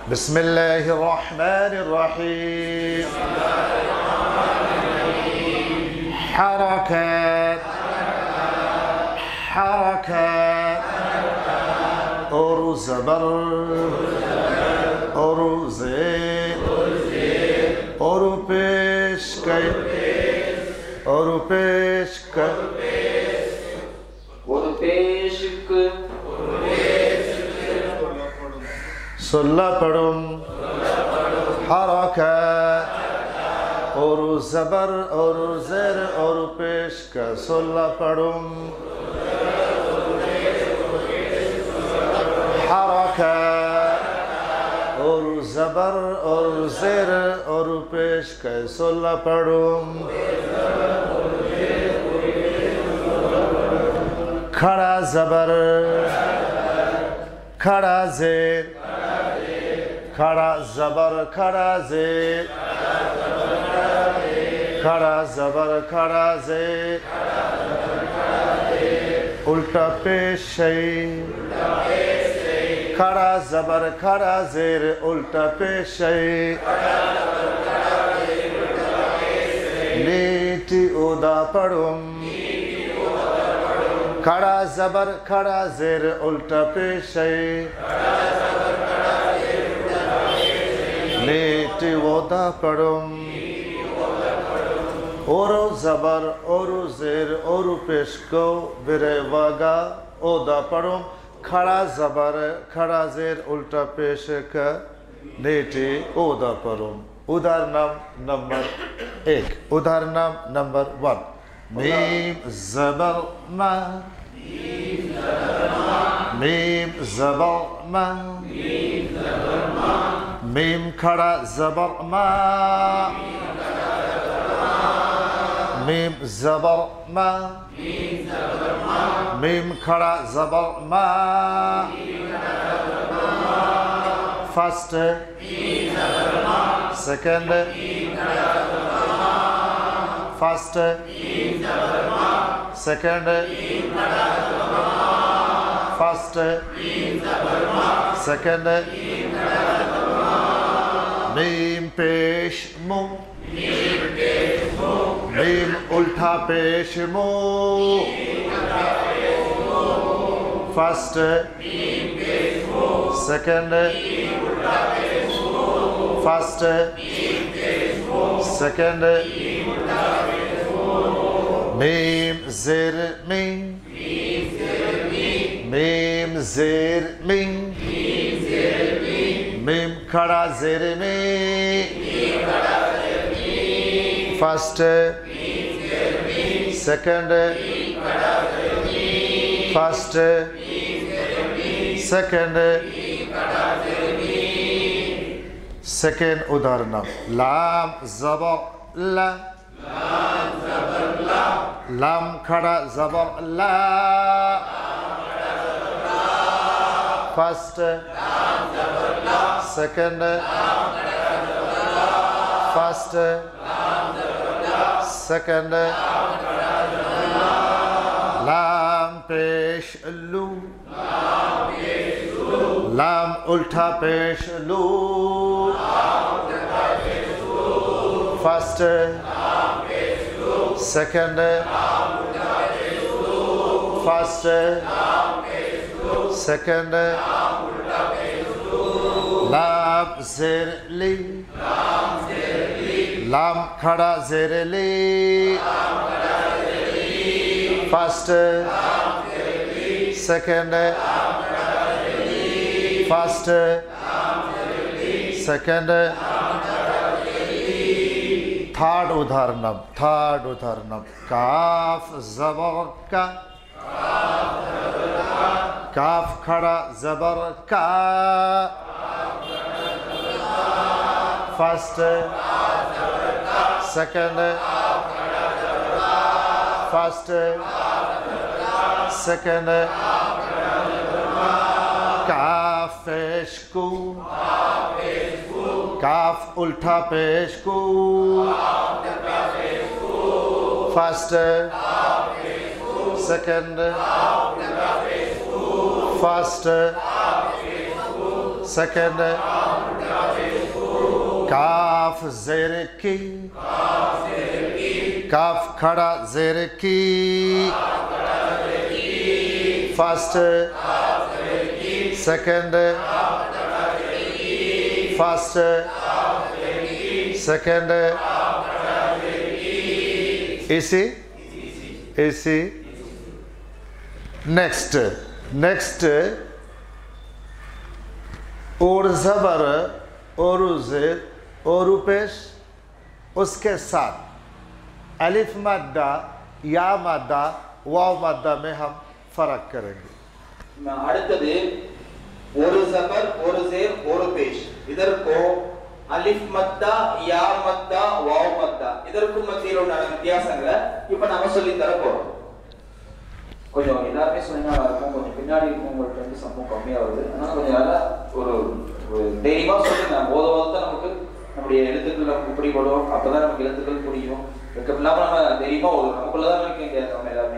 बिस्मिल्लाहिर्रहमानिर्रहीम हरकत हरकत और ज़बर और ज़ेर और पेश कर और पेश कर और पेश कर सुल्ला पढ़ुम हरकत और ज़बर और ज़ेर और पेश कर सुल्ला पढ़ुम हरकत और ज़बर और ज़ेर और पेश कर सुल्ला पढ़ुम खड़ा ज़बर खड़ा ज़ेर खड़ा ज़बर खड़ा ज़ेर खड़ा ज़बर खड़ा ज़ेर उल्टा पेश शई खड़ा ज़बर खड़ा ज़ेर उल्टा पेश शई नीटी उदा पढ़ुम खड़ा ज़बर खड़ा ज़ेर उल्टा पेश शई नीटी उदा पढ़ुम और ज़बर और ज़ेर और पेश को बिरे वागा ओदा पढ़ुम खड़ा ज़बर खड़ा ज़ेर उल्टा पेश का नीटी ओदा पढ़ुम उदाहरण नंबर 1 उदाहरण नंबर 1 मीम ज़बर मा मीम ज़बर मा मीम खड़ा ज़बर मा मीम ज़बर मा मीम खड़ा ज़बर मा first second first second first second मीम पेश मु मीम उल्टा पेश मु फर्स्ट सेकंड फर्स्ट सेकंड मीम ज़ेर मीम मीम ज़ेर मीम मीम खड़ा ज़ेर मीम first second first second second उदाहरण लाम ज़बर ला लाम खड़ा ज़बर ला फर्स्ट सेकंड फर्स्ट सेकंड लाम पेश लू लाम उल्टा पेश लू फर्स्ट सेकंड फर्स्ट सेकंड लाम ज़ेर ली लाम खड़ा ज़ेर ली first second first second third उदाहरण काफ ज़बर का काफ खड़ा ज़बर का फर्स्ट सेकंड फर्स्ट सेकंड काफ पेश को काफ उल्टा पेश को फर्स्ट सेकंड फर्स्ट सेकंड काफ जेर की काफ खड़ा जेर की फर्स्ट सेकंड फर्स्ट सेकंड इसी नेक्स्ट और ज़बर और ज़ेर और पेश उसके साथ अलिफ मद्दा या मद्दा वाव मद्दा में हम फर्क करेंगे। அடுத்தது ஒரு ज़बर ஒரு ज़ेर ஒரு पेश இதற்கு அலிஃப் மத்தா யா மத்தா வாவ் மத்தா இதற்கு மத்தியில் உள்ள வித்தியாசங்களை இப்போ நாம சொல்லி தர போறோம்। கொஞ்சம் எல்லாமே சொன்னா இருக்கும், கொஞ்சம் பின்னாடி இருக்கவங்களுக்கு வந்து சம்பவம் கம்மியா வருது, அதனால கொஞ்சம் நல்லா ஒரு தைரியமா சொல்லுங்க। போதவாதான் நமக்கு நம்முடைய எழுத்துக்கள் நமக்கு பிடிபடும், அப்பதான் நமக்கு எழுத்துக்கள் புரியும்। இல்லாம நம்ம தைரியமா நமக்குள்ளதான் இருக்கீங்க நம்ம எல்லாமே।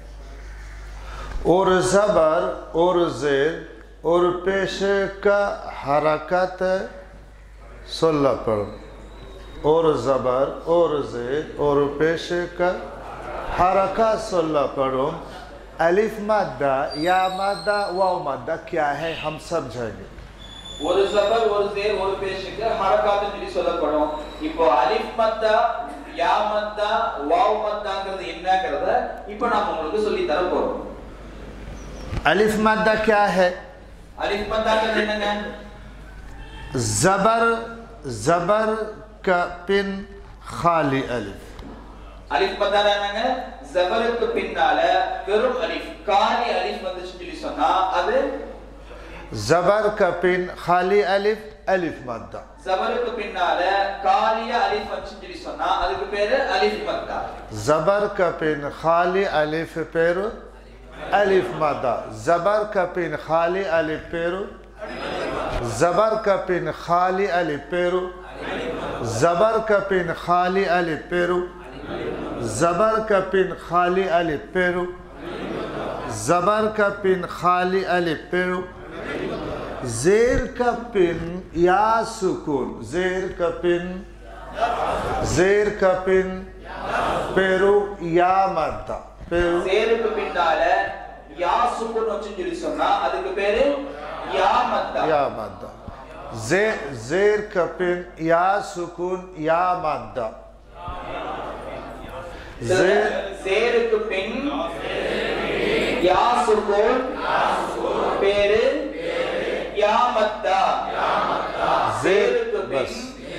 और ज़बर और ज़ेर और पेश का हरकत सोलह पढ़ो। और ज़बर और ज़ेर और पेश का हरकत सोलह पढ़ो। अलिफ मद्दा या मद्दा वाव मद्दा क्या है हम समझेंगे। ஒரு ज़बर ஒரு ज़ेर ஒரு पेशக்கு ஹரகாத் சொல்லி சொல்லப்படும்। இப்போ அலிஃப் மத்தா யா மத்தா வாவ் மத்தாங்கிறது என்னங்கறத இப்போ நாம உங்களுக்கு சொல்லி தர போறோம்। अलिफ मद्दा क्या है? अलिफ मद्दा क्या है? ज़बर का पिन खाली अलिफ। अलिफ मद्दा है ज़बर के पिन्नाல வெறும் அலிஃப் காலி அலிஃப் வந்துச்சு சொல்லி சொன்னா அது ज़बर का पिन खाली अलिफ अलिफ मद्दा। ज़बर के पिन्नाல காலியா அலிஃப் வந்துச்சு சொல்லி சொன்னா அதுக்கு பேரு அலிஃப் மद्दा। ज़बर का पिन खाली अलिफ पेरो अलिफ मद्दा। ज़बर का पिन खाली अलिफ पेरो ज़बर का पिन खाली अलिफ पेरो ज़बर का पिन खाली अलिफ पेरो ज़बर का पिन खाली अलिफ पेरो ज़बर का पिन खाली अलिफ पेरो ज़ेर का पिन या सुकून ज़ेर का पिन पेरो या मद्दा पेरो ज़ेर के पिन्नाல या सुकून வந்துச்சு சொல்லி சொன்னா அதுக்கு பேரு या मद्दा। ज़ेर का पिन या सुकून या मद्दा। ज़ेर के पिन या सुकून पेरे या मद्दा। ज़ेर के पिन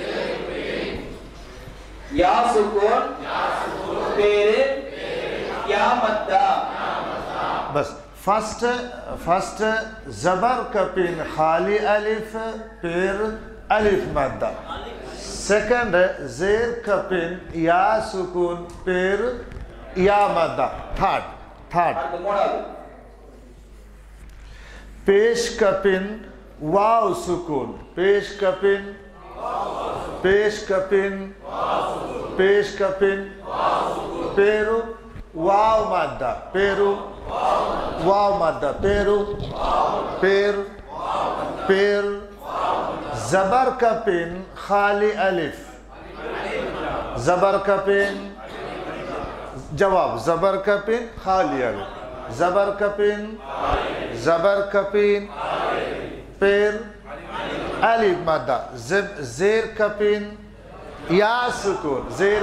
या सुकून पेरे या मद्दा। बस फर्स्ट ज़बर का पिन खाली अलिफ फिर अलिफ मद्दा। सेकंड ज़ेर का पिन या सुकून फिर या मद्दा। थर्ड पेश का पिन वाव सुकून पेश का पिन पेरू वाव मद्दा पेरू वाव मद्दा पेरू पेर ज़बर का पिन खाली अलिफ ज़बर का पिन जवाब ज़बर का पिन खाली अलिफ ज़बर का पिन पेर अलिफ मद्दा। ज़ेर का पिन या सुकून ज़ेर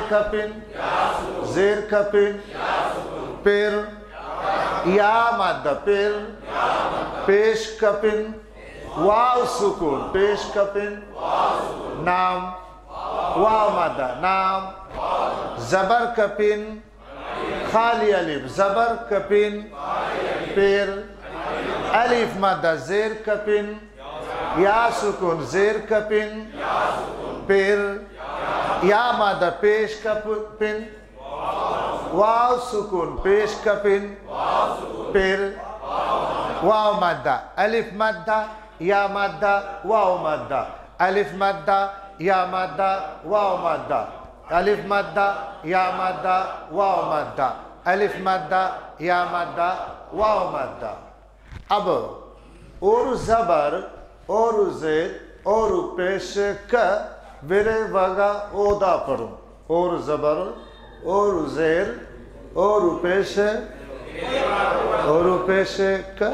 का पिन पेर या मद्दा पेर पेश का पिन वाव सुकून पेश का पिन नाम वाव मद्दा नाम। ज़बर का पिन खाली अलिफ ज़बर का पिन पेर अलिफ मद्दा। ज़ेर का पिन या सुकून ज़ेर का पिन पेर या मद्दा पेश का पिन वाव सुकून पेश का पिन पेर वाव मद्दा। अलिफ मद्दा या मद्दा वाव मद्दा अलिफ मद्दा या मद्दा वाव मद्दा अलिफ मद्दा या मद्दा वाव मद्दा अलिफ मद्दा या मद्दा वाव मद्दा। अब और ज़बर oru zer, oru pesh ka, vire vaga oda parum. Oru zabar, oru zer, oru pesh ka,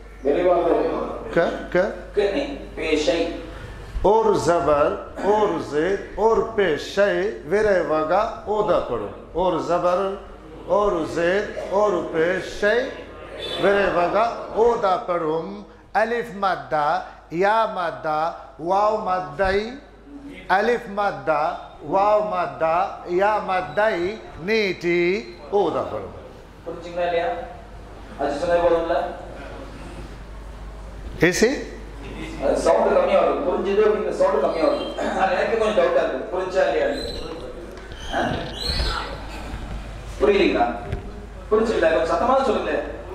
ka, पेशई oru zabar, oru zer, oru pesh vire vaga oda parum. Oru zabar, oru zer, oru pesh vire vaga oda parum. Alif madda, ya madda, waw maddai, alif madda, waw madda, ya maddai, niti, oda parum. புரிஞ்சுங்களா இல்லையா? அது சொன்னது போதும்ல? Isi? Sound கம்மியா வருது. புரிஞ்சுது அப்படிங்கிற sound கம்மியா வருது. அது எனக்கு கொஞ்சம் டவுட்டா இருக்கு. புரிஞ்சா இல்லையா? புரியலீங்களா? புரிஞ்சுங்களா? கொஞ்சம் சத்தமா சொல்லுங்க.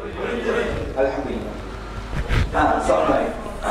அல்ஹம்துலில்லாஹ். Sound right.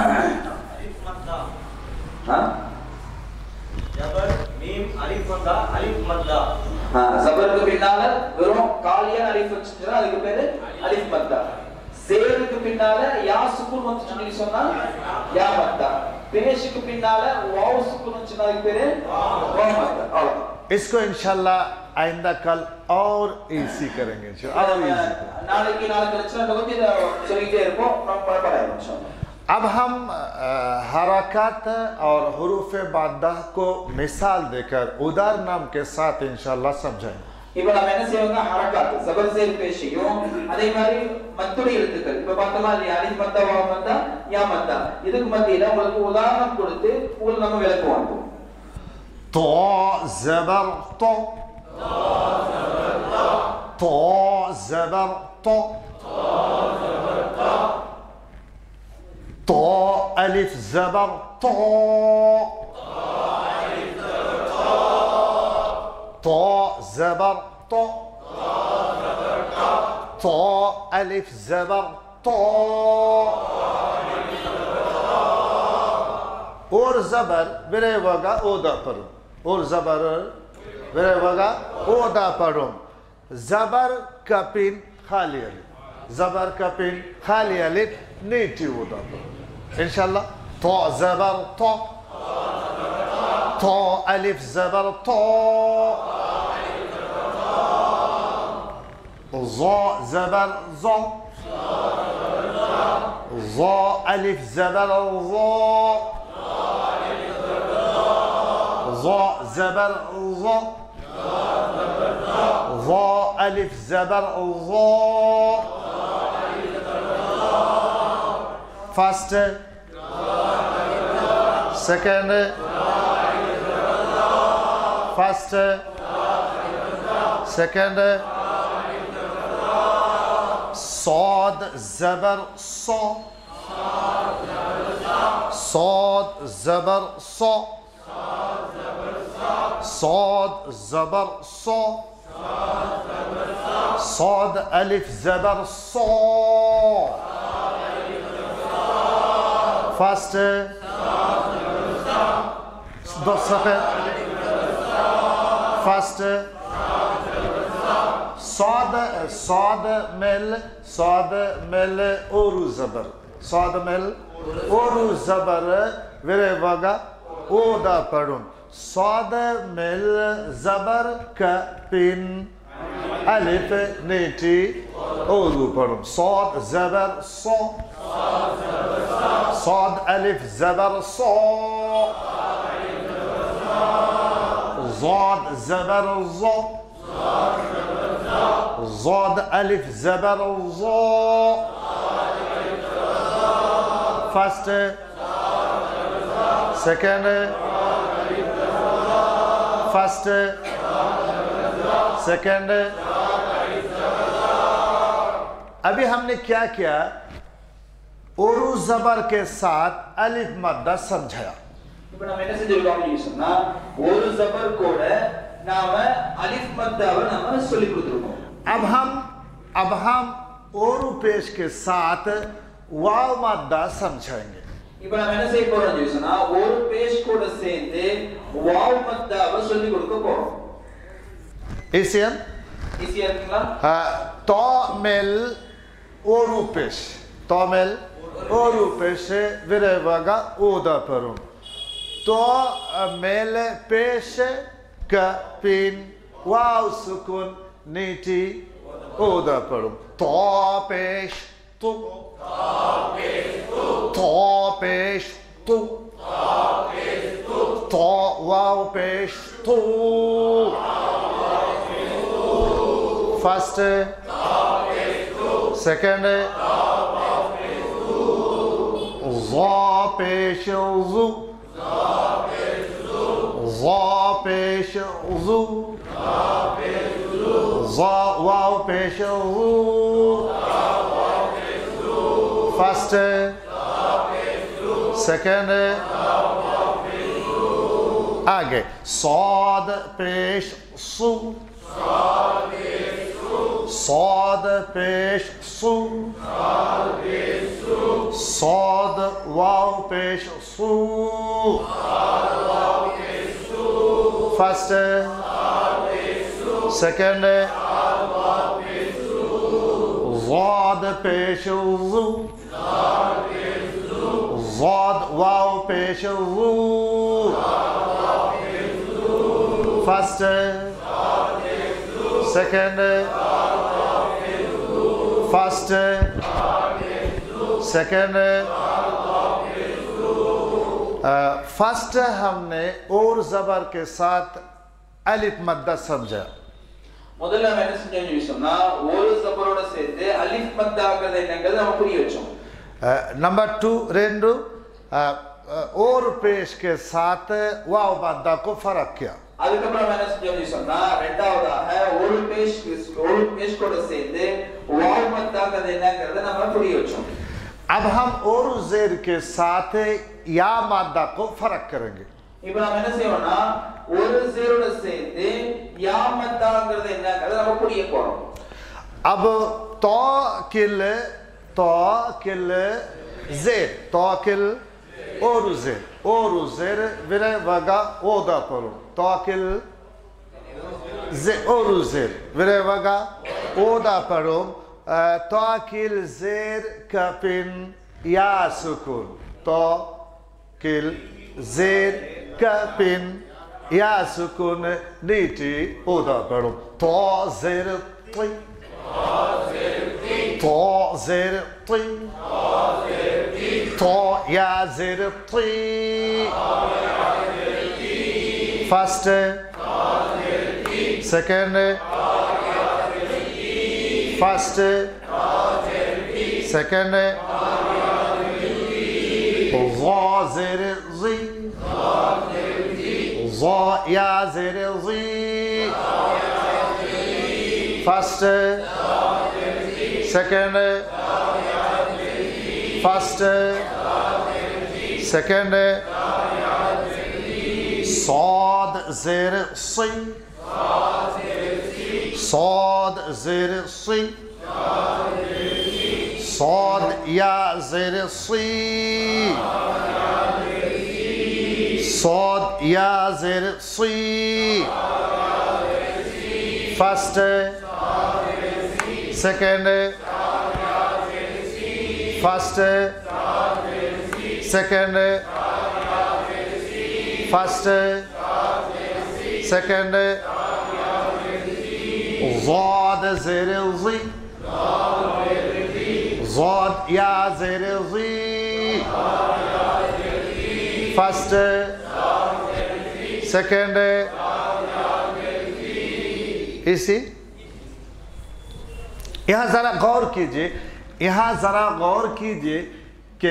ஜபர் மீம் அலிஃப் வந்தா அலிஃப் மத்தா ஜபருக்கு பின்னால வெறும் காலியான அலிஃப் வச்சுட்டா அதுக்கு பேரு அலிஃப் மத்தா. சேருக்கு பின்னால யா சுக்கூன் வந்துச்சுன்னு சொன்னா யா மத்தா. பேஷுக்கு பின்னால வாவ் சுக்கூன் வந்துச்சுன்னா அதுக்கு பேரு வாவ் மத்தா. அவ்வளவுதான். इसको इंशाल्लाह आइंदा कल और इजी करेंगे इंशाल्लाह और इजी நாளைக்கு கழிச்சு நம்ம வந்து இத சொல்லிட்டே இருப்போம். நம்ம பரவாயில்லை இன்ஷாஅல்லாह. अब हम हरकत और हुरूफ बादा को मिसाल देकर उदार नाम के साथ इंशाल्लाह समझाएंगे. இப்போ நாம என்ன செய்வோம்னா ஹரகாத் ஜபர் சேர் பேஷியும் அதே மாதிரி மத்துடைய எழுத்துக்கள் இப்ப பார்த்தோமா இல்லையா அலிஃப் மத்தா வாவ் மத்தா யா மத்தா இதுக்கு மத்தியில உங்களுக்கு உதாரணம் கொடுத்து உங்களுக்கு நம்ம விளக்குவோம். तो जबर तो तो जबर तो तो अलिफ जबर तो तो जबर तो तो अलिफ जबर तो और जबर विरेवगा ओदा परुम और जबर विरेवगा ओदा परुम जबर कपिन खाली अलिफ जबर कपिन खाली अलिफ नीटी ओदा परुम इंशाल्लाह. तो जबर तो अलिफ जबर तो ظا زبر ظا ظا ألف زبر ظا ظا زبر ظا ظا ألف زبر ظا First, second, first, second, صاد زبر صا صاد زبر صا صاد زبر صا صاد ألف زبر صا First, first, صاد مل oru zabar صاد mel oru zabar virevaga oda padum صاد mel zabar ka pin alif neti oru padum صاد zabar so صاد ألف زبر صا ضاد زبر ظا ضاد ألف زبر ظا First, second, first, second. अभी हमने क्या किया ओरू जबर के साथ अलिफ मद्दा समझाया. இப்போ நாம என்ன செஞ்சிருக்கோம்னு சொன்னா ஒரு ஜபர் கூட நாம அலிஃப் மத்தாவை நாம சொல்லி கொடுத்திருக்கோம். अब हम ओरू पेश के साथ वाव मद्दा समझाएंगे. இப்போ நாம என்ன செய்ய போறோம்னு சொன்னா ஒரு பேஷ் கூட சேர்த்து வாவ் மத்தாவை சொல்லி கொடுக்க போறோம். ईसिया இருக்குங்களா? तोमेल ओरू पेश तोमेल ஒரு பேஷ விரைவாக ஓதப்படும் तो मेले पेश कपिन वाव सुकुन नीति ओदा पड़ो तो पेश तु तो पेश तु तो वाव पेश तु फर्स्ट सेकंड ज़ा पेश ज़ु ज़ा पेश ज़ु ज़ा वाव पेश ज़ु फर्स्ट सेकंड आगे साद पेश सु साद पेश सु साद वाव पेश सु फर्स्ट सेकंड ज़ाद पेश ज़ु ज़ाद वाव पेश ज़ु first second first second first हमने और जबर के साथ अलिफ मद्दा समझा முதல்ல நம்ம என்ன செஞ்சோம்னு சொன்னா ஒரு ஜபரோட சேர்த்து அலிஃப் மத்தாங்கிறது என்னங்கிறது நம்ம புரிய வச்சோம் नंबर 2 रेंडू और पेश के साथ वाव मद्दा को फर्क किया அதுக்கப்புறம் என்ன செஞ்சோம்னு சொன்னா இரண்டாவதாக ஒரு பேஷ் கூட சேர்த்து வாவ் மத்தாங்கிறது என்னங்கிறது நம்ம புரிய வச்சோம் अब हम और ज़ेर के साथ या मादा को फर्क करेंगे இப்போ நாம என்ன செய்யணும்னா ஒரு ஸீரோட சேர்த்து யா மத்தாங்கிறது என்னங்கிறது நம்ம புரிய போறோம் अब तौकिल ज़ेर और ज़ेर विरे वगा ओदा परो तौकिल और ज़ेर विरे वगा ओदा परो तौकिल ज़ेर कपिन या सुकून तौकिल ज़ेर कपिन या सुकून नीति ओदा परो तो ज़ेर ती तो ज़ेर ती तो या ज़ेर ती फर्स्ट सेकंड फर्स्ट सेकंड ज़ा ज़ेर ज़ी ज़ा या ज़ेर ज़ी फर्स्ट सेकंड फर्स्ट सेकंड साद ज़ेर सी साद ज़ेर सी साद या ज़ेर सी साद या ज़ेर सी first second first second first second ज़ाद ज़ेर ज़ी ज़ाद या ज़ेर ज़ी फर्स्ट सेकंड इसी यहाँ जरा गौर कीजिए कि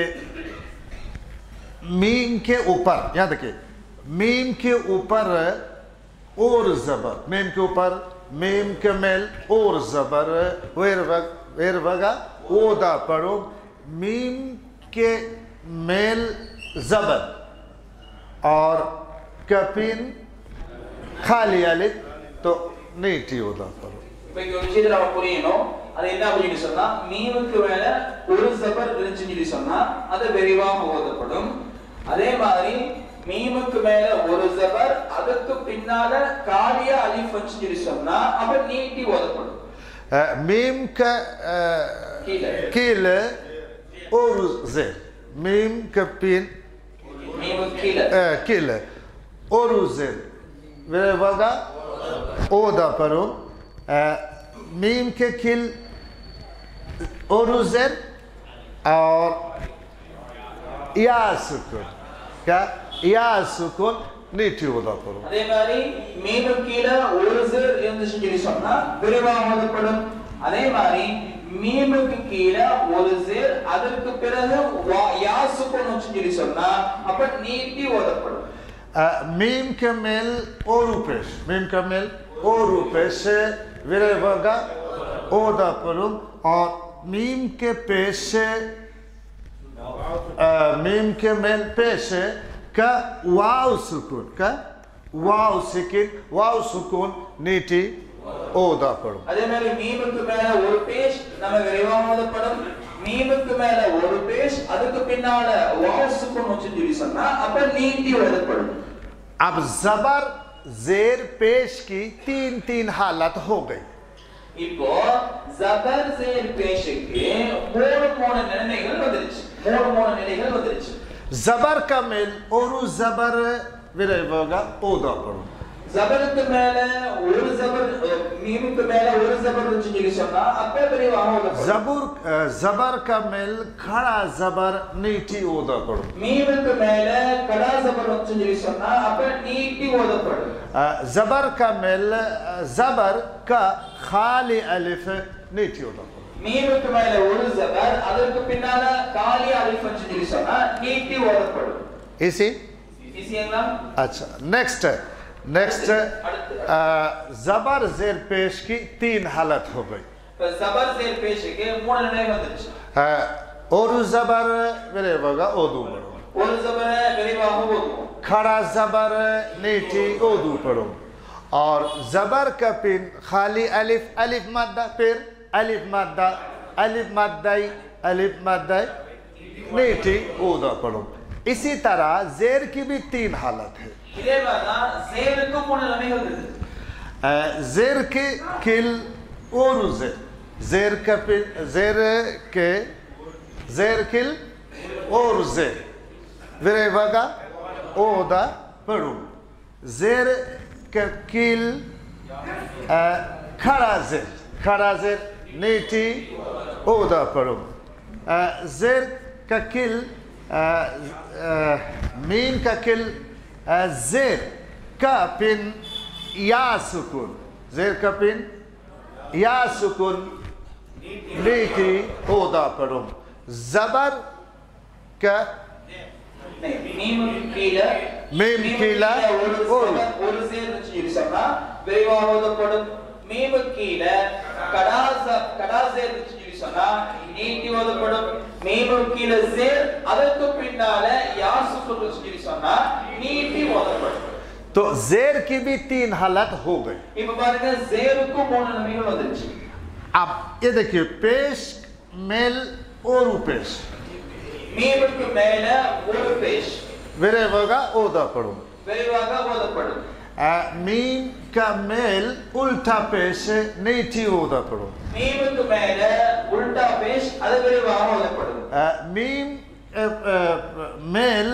मीम के ऊपर याद रखिए मीम के ऊपर और जबर मीम के ऊपर मीम के मेल और जबर वेर वगा ओदा पढ़ो मीम के मेल जबर और कपिन खाली अलिफ तो नीटी ओदा पढ़ो இப்போ ஒரு விஷயம் நம்ம புரியணும் அது என்ன அப்படின்னு சொன்னா மீமுக்கு மேல ஒரு ஜபர் இருந்துச்சுன்னு சொன்னா அது விரிவாக ஓதப்படும் அதே மாதிரி மீமுக்கு மேல ஒரு ஜபர் அதுக்கு பின்னால காலியா அலிஃப் வந்துச்சுன்னு சொன்னா அப்ப நீட்டி ஓதப்படும் मीम का कील और जेर मीम कपिन मीम किल किल और जेर विरेवागा ओदा परो मीम के किल और जेर और या सुकून क्या या सुकून नीटी ओदा परो அதே மாதிரி மீம் கீழ ஒரு சேர் இருந்துச்சு சொல்லி சொன்னா விரைவாக ஓதப்படும் அதே மாதிரி மீமுக்கு கீழ ஒரு சேர் அதற்கு பிறகு யா சுக்கூன் சொல்லி சொன்னா அப்ப நீட்டி ஓதப்படும் मीम के मेल और पेश मीम का मेल और पेश विरेवागा ओदा परो और मीम के पेश मीम के मेल पेश का वाव सुकून नीटी ओदा पड़ो அதே மாதிரி மீமுக்கு மேல ஒரு பேஷ் நம்ம விரைவாக ஓதப்படும் மீமுக்கு மேல ஒரு பேஷ் அதுக்கு பின்னால வாவ் சுக்கூன் சொல்லி சொன்னா அப்ப நீட்டி ஓதப்படும் अब जबर जेर पेश की तीन हालत हो गई இப்போ ஜபர் சேர் பேஷுக்கு மூணு நிலைகள் வந்துருச்சு जबर का मेल और जबर विरेवागा ओदा पड़ो ஜபருக்கு மேல ஒரு ஜபர் மீமுக்கு மேல ஒரு ஜபர் சொல்லி சொன்னா அப்ப விரைவாக ஓதப்படும் जबर का मेल खड़ा जबर नीटी ओदा पड़ो மீமுக்கு மேல கடா ஜபர் சொல்லி சொன்னா அப்ப நீட்டி ஓதப்படும் जबर का मेल जबर का खाली अलिफ नीटी ओदा पड़ो மீமுக்கு மேல ஒரு ஜபர் அதற்கு பின்னால காலி அலிஃப் சொல்லி சொன்னா நீட்டி ஓதப்படும் इसी ஈஸிங்களா अच्छा नेक्स्ट जबर जेर पेश की तीन हालत हो गई இப்ப ஜபர் சேர் பேஷுக்கு மூணு நிலை வந்துருச்சு और जबर विरेवागा ओदू पड़ो ஒரு ஜபர விரைவாக ஓதுவோம் खड़ा जबर नीटी ओदू पड़ो और जबर का पिन खाली अलिफ मद्दा फिर अलिफ मद्दाई नीटी ओदा पड़ो इसी तरह जेर की भी तीन हालत है இதே மாதிரி தான் சேருக்கு மூணு நிலைகள் இருக்கு जेर के किल और जेर का पिन जेर किल और जेर विरेवागा ओदा पड़ो जेर का किल खड़ा जेर नीटी ओदा पड़ो जेर का किल मीम का किल जेर का पिन या सुकून जेर का पिन या सुकून नीटी ओदा पड़ो जबर का மீம் கீழ ஒரு சேர் சொல்லி சொன்னா விரைவாக ஓதப்படும் மீம் கீழ கடா சேர் சொல்லி சொன்னா நீட்டி ஓதப்படும் மீம் கீழ சேர் அதற்கு பின்னால யா சுக்கூன் சொல்லி சொன்னா நீட்டி ஓதப்படும் तो जेर की भी तीन हालत हो गई இப்ப பாருங்க சேருக்கு மூணு நிலைகள் வந்துருச்சு अब ये देखिए पेश मेल और पेश மீமுக்கு மேல ஒரு பேஷ் विरेवागा ओदा पड़ो விரைவாக ஓதப்படும் मीम का मेल उल्टा पेश नीटी ओदा पड़ो மீமுக்கு மேல உல்டா பேஷ் அது விரைவாக ஓதப்படும் मीम मेल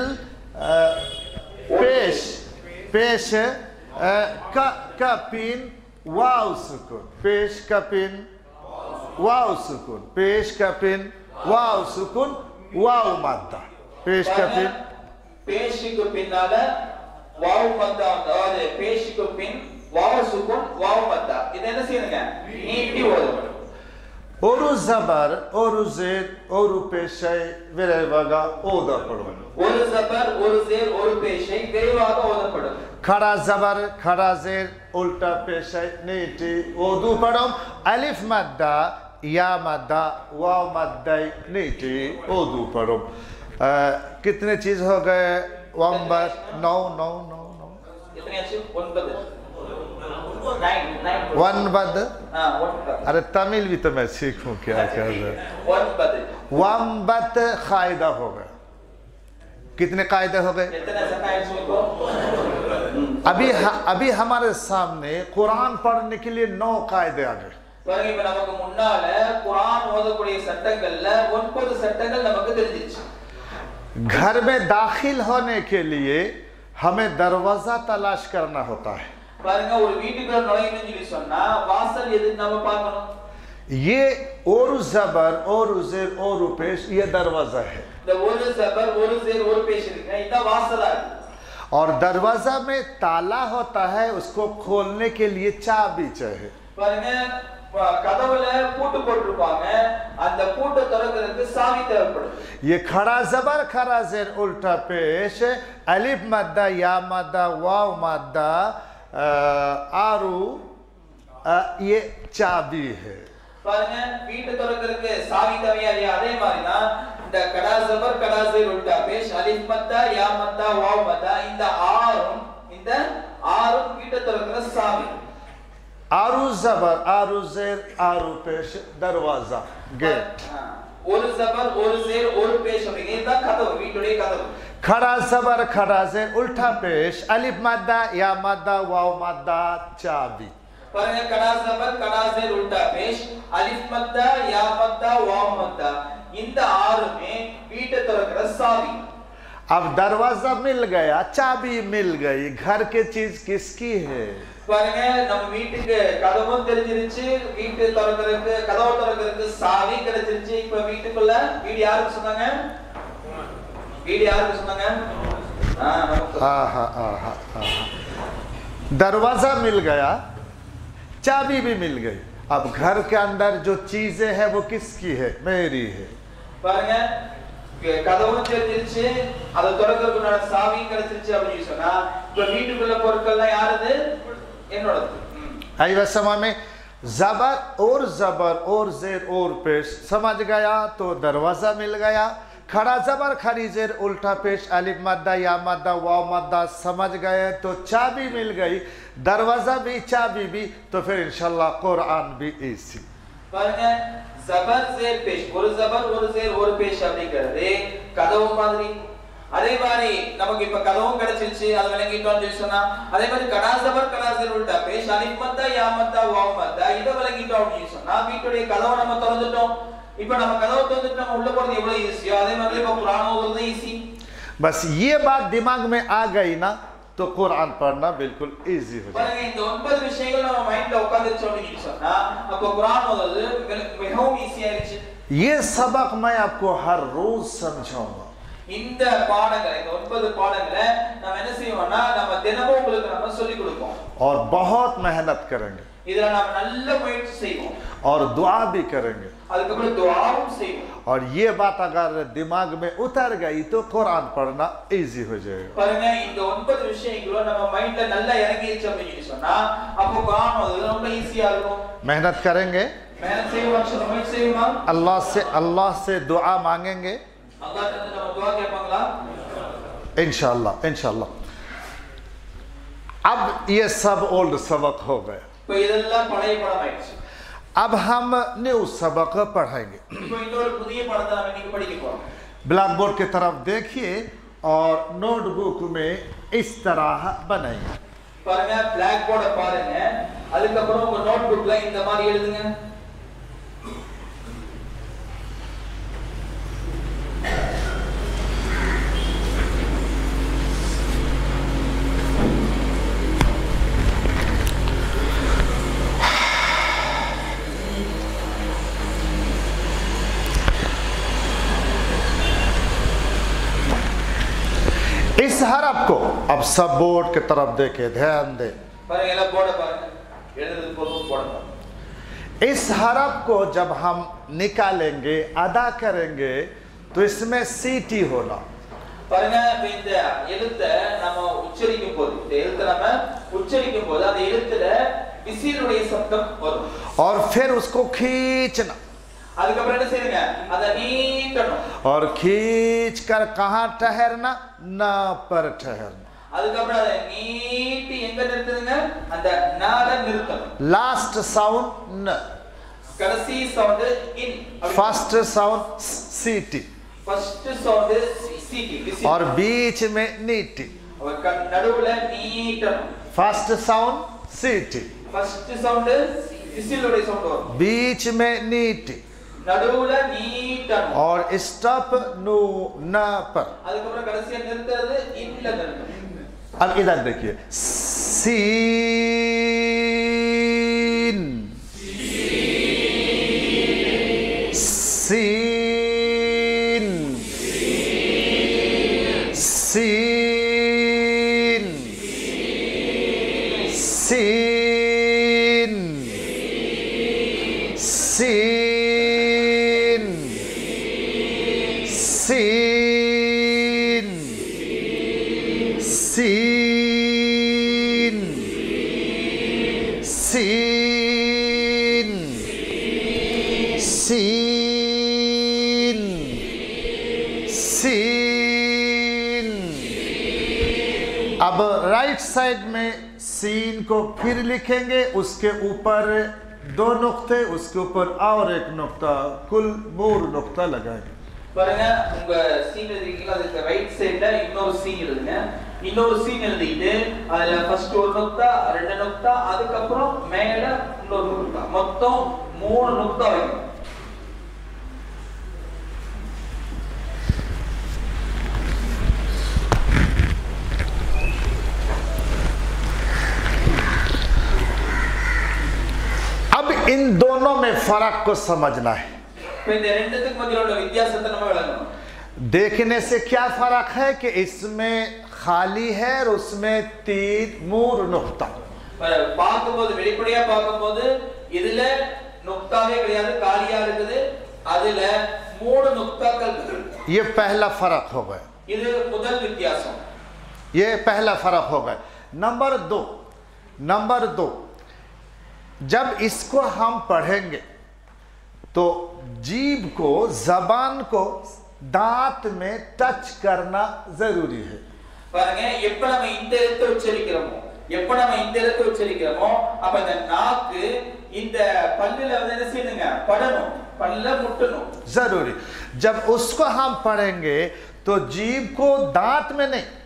पेश का पिन वाव सुकून पेश का पिन वाव सुकून पेश का पिन वाव सुकून वाव मद्दा पेश का पिन பேஷுக்கு பின்னால வாவ் மத்தா அதாவது பேஷுக்கு பின் வாவ் சுக்கூன் வாவ் மத்தா இது என்ன செய்யுங்க நீட்டி ஓதப்படும் और जबर और जेर और पेश विरेवागा ओदा पड़ो ஒரு ஜபர் ஒரு ஜேர் ஒரு பேஷை விரைவாக ஓதப்படும் खड़ा जबर खड़ा जेर उल्टा पेश नीटी ओदू पड़ो अलिफ मद्दा या मद्दा वाव मद्दाई नीटी ओदू पड़ो कितने चीज हो गए वंबत 9 कितने अच्छे 9 वन बद हां 1 अरे तमिल भी तो मैं सीखूं क्या कर रहे 1 वंबत कायदा हो गया कितने कायदे हो गए कितने सकायत को अभी हमारे सामने कुरान पढ़ने के लिए 9 कायदे आ गए பாருங்க இப்ப நமக்கு முன்னால குர்ஆன் ஓதக்கூடிய சட்டங்கள்ல 9 சட்டங்கள் நமக்கு தெரிஞ்சிருச்சு. घर में दाखिल होने के लिए हमें दरवाजा तलाश करना होता है. பாருங்க ஒரு வீட்டுக்குள்ள நுழையணும்னு சொல்லி சொன்னா வாசல் எது நம்ம பார்க்கணும். ये और जबर और जेर और पेश ये दरवाजा है. இந்த ஒரு ஜபர் ஒரு ஜேர் ஒரு பேஷ் இருக்கு இதான் வாசலா இருக்கு. और दरवाजा में ताला होता है, उसको खोलने के लिए चाबी चाहिए. பாருங்க கதவுல பூட்டு போட்டுருப்பாங்க, அந்த பூட்டை திறக்கிறதுக்கு சாவி தேவைப்படுது. ये खड़ा जबर खड़ा जेर उल्टा पेश अलिफ मद्दा या मद्दा वाव मद्दा आरू ये चाबी है. பாருங்க வீட்டை திறக்கிறதுக்கு சாவி தேவையா இல்லையா? அதே மாதிரி தான் இந்த கடா ஜபர் கடா ஜேர் உல்டா பேஷ் அலிஃப் மத்தா யா மத்தா வாவ் மத்தா இந்த ஆறும் வீட்டை திறக்கிற சாவி. आरू जबर आरू जेर आरू पेश दरवाजा गेट. ஒரு ஜபர் ஒரு ஜேர் ஒரு பேஷ் அப்படிங்க இதுதான் கதவு, வீட்டுடைய கதவு. खड़ा जबर खड़ा जेर उल्टा पेश अलिफ मद्दा या मद्दा वाव मद्दा चाबी. பாருங்க கடா ஜபர் கடா ஜேர் உல்டா பேஷ் அலிஃப் மத்தா யா மத்தா வாவ் மத்தா இந்த ஆறுமே வீட்டை திறக்கிற சாவி. अब दरवाजा मिल गया, चाबी मिल गई, घर की चीज किसकी है? பாருங்க நம்ம வீட்டுக்கு கதவும் தெரிஞ்சிருச்சு, வீட்டு திறக்கிறதுக்கு கதவு திறக்கிறதுக்கு சாவி கிடைச்சிருச்சு. இப்ப வீட்டுக்குள்ள வீடு யாருக்கு சொன்னாங்க? வீடு யாருக்கு சொன்னாங்க? दरवाजा मिल गया, चाबी भी मिल गई. अब घर के अंदर जो चीजें हैं वो किसकी है? मेरी है. பாருங்க கதவும் தெரிஞ்சிருச்சு, அதை திறக்கிறதுக்குள்ள சாவி கிடைச்சிருச்சு அப்படின்னு சொன்னா இப்ப வீட்டுக்குள்ள பொருட்கள்லாம் யாருது? என்னோடது. आई समय में जबर और जेर और पेश समझ गया तो दरवाजा मिल गया. खड़ा जबर खड़ी जेर उल्टा पेश अलिफ मद्दा या मद्दा वाव मद्दा समझ गए तो चाबी मिल गई. दरवाजा भी चाबी भी, तो फिर इंशाल्लाह कुरान भी इसी. பாருங்க ஜபர் ஜேர் பேஷ் ஒரு ஜபர் ஒரு ஜேர் ஒரு பேஷ் அப்படிங்கிறது கதவு மாதிரி. அதே மாதிரி நமக்கு இப்ப கதவும் கிடைச்சிருச்சு, அது விளங்கிட்டோம்னு சொல்லி சொன்னா அதே மாதிரி கடா ஜபர் கடா ஜேர் உல்டா பேஷ் அலிஃப் மத்தா யா மத்தா வாவ் மத்தா இதை விளங்கிட்டோம் அப்படின்னு சொன்னா வீட்டுடைய கதவை நம்ம திறந்துட்டோம். இப்ப நம்ம கதவை திறந்துட்டு நம்ம உள்ள போறது எவ்வளவு ஈஸியோ அதே மாதிரி இப்ப குர்ஆன் ஓதுறது ஈஸி. बस ये बात दिमाग में आ गई ना तो कुरान पढ़ना बिल्कुल इजी हो जाएगा. பாருங்க இந்த 9 விஷயங்கள் நம்ம மைண்ட்ல உட்கார்ந்துச்சு அப்படின்னு சொன்னா அப்ப குர்ஆன் ஓதுறது மிகவும் ஈஸியா இருந்துச்சு. ये सबक मैं आपको हर रोज समझाऊंगा. இந்த பாடங்களை இந்த 9 பாடங்களை நாம என்ன செய்வோம்னா நம்ம தினமும் உங்களுக்கு நம்ம சொல்லி கொடுப்போம். और बहुत मेहनत करेंगे. இதல நாம நல்ல முயற்சி செய்வோம். और दुआ भी करेंगे. அதுக்கப்புறம் துஆவும் செய்வோம். और ये बात अगर दिमाग में उतर गई तो कुरान पढ़ना इजी हो जाएगा. பாருங்க இந்த 9 விஷயங்களும் நம்ம மைண்ட்ல நல்லா இறங்கிருச்சு அப்படின்னு சொன்னா அப்போ குர்ஆன் ஓதுறது ரொம்ப ஈஸியா இருக்கும். मेहनत करेंगे, मेहनत செய்வோம், முயற்சி செய்வோம். अल्लाह से दुआ मांगेंगे அல்லாஹ் கிட்ட நம்ம துஆ கேட்பாங்களா? इंशाल्लाह. अब ये सब ओल्ड सबक हो गए. இப்போ இதெல்லாம் பழைய பாடம் ஆயிடுச்சு. अब हम न्यू सबक पढ़ेंगे. இப்போ இன்னொரு புதிய பாடத்தை நாம இன்னைக்கு படிக்க போறோம். ब्लैक बोर्ड की तरफ देखिए और नोटबुक में इस तरह बनाइए. பாருங்க பிளாக் போர்ட பாருங்க, அதுக்கப்புறம் உங்க நோட்புக்ல இந்த மாதிரி எழுதுங்க. इस हरफ को अब सब बोर्ड की तरफ देके ध्यान दे. பாருங்க எல்லாம் போர்ட பாருங்க, எழுதுறது போதும் போர்ட பாருங்க. इस हरफ को जब हम निकालेंगे अदा करेंगे तो इसमें सीटी होना. பாருங்க இந்த எழுத்தை நம்ம உச்சரிக்கும் போது அந்த எழுத்துல விசிலுடைய சப்தம் வரும். और फिर उसको खींचना. அதுக்கப்புறம் என்ன செய்யுங்க, அத நீட்டணும். और खींच कर कहाँ ठहरना? न पर ठहरना. அதுக்கப்புறம் அத நீட்டி எங்க நிறுத்துங்க? அந்த நால நிறுத்தணும். लास्ट साउंड न, கடைசி சவுண்ட் இன், फर्स्ट साउंड सीटी ஃபர்ஸ்ட் சவுண்ட் சிடி और बीच में नीटी. நடுவுல நீட்டணும். फर्स्ट साउंड सीटी ஃபர்ஸ்ட் சவுண்ட் விசிலுடைய சவுண்ட் வரும் बीच में नीट நடுவுல நீட்டணும் और स्टॉप नो न पर அதுக்கப்புறம் கடைசியா நிறுத்துறது இல்ல நிறுத்தணும் अब इधर देखिए सीन सीन सीन सीन सीन सीन सीन सीन सीन सीन अब राइट साइड में सीन को फिर लिखेंगे उसके ऊपर 2 नुक्ते उसके ऊपर और 1 नुक्ता कुल 3 नुक्ता लगाएंगे பாருங்க உங்க சீன் எழுதிருக்கீங்களா அதுக்கு ரைட் சைடுல இன்னொரு சீன் எழுதுங்க இன்னொரு சீன் எழுதிட்டு அதுல ஃபர்ஸ்ட் ஒரு நுக்தா 2 நுக்தா அதுக்கு அப்புறம் மேல இன்னொரு நுக்தா மொத்தம் 3 நுக்தா வைங்க अब इन दोनों में फर्क को समझना है இந்த ரெண்டுத்துக்கு மத்தியில உள்ள வித்தியாசத்தை நம்ம விளங்கணும் देखने से क्या फर्क है कि इसमें खाली है और उसमें 3 नुक्ता பார்க்கும்போது வெளிப்படையா பார்க்கும்போது இதுல நுக்தாவே கிடையாது காலியா இருக்குது அதுல 3 நுக்தாக்கள் இருக்கு ये पहला फर्क हो गया இது முதல் வித்தியாசம் ये पहला फर्क हो गया नंबर 2 जब इसको हम पढ़ेंगे तो जीभ को जबान को दांत में टच करना जरूरी है பாருங்க எப்ப நம்ம இந்த எழுத்தை உச்சரிக்கிறோமோ அப்ப இந்த நாக்கு இந்த பல்லுல வந்து என்ன செய்யணுங்க படணும் பல்ல முட்டணும் जरूरी जब उसको हम पढ़ेंगे तो जीभ को दांत में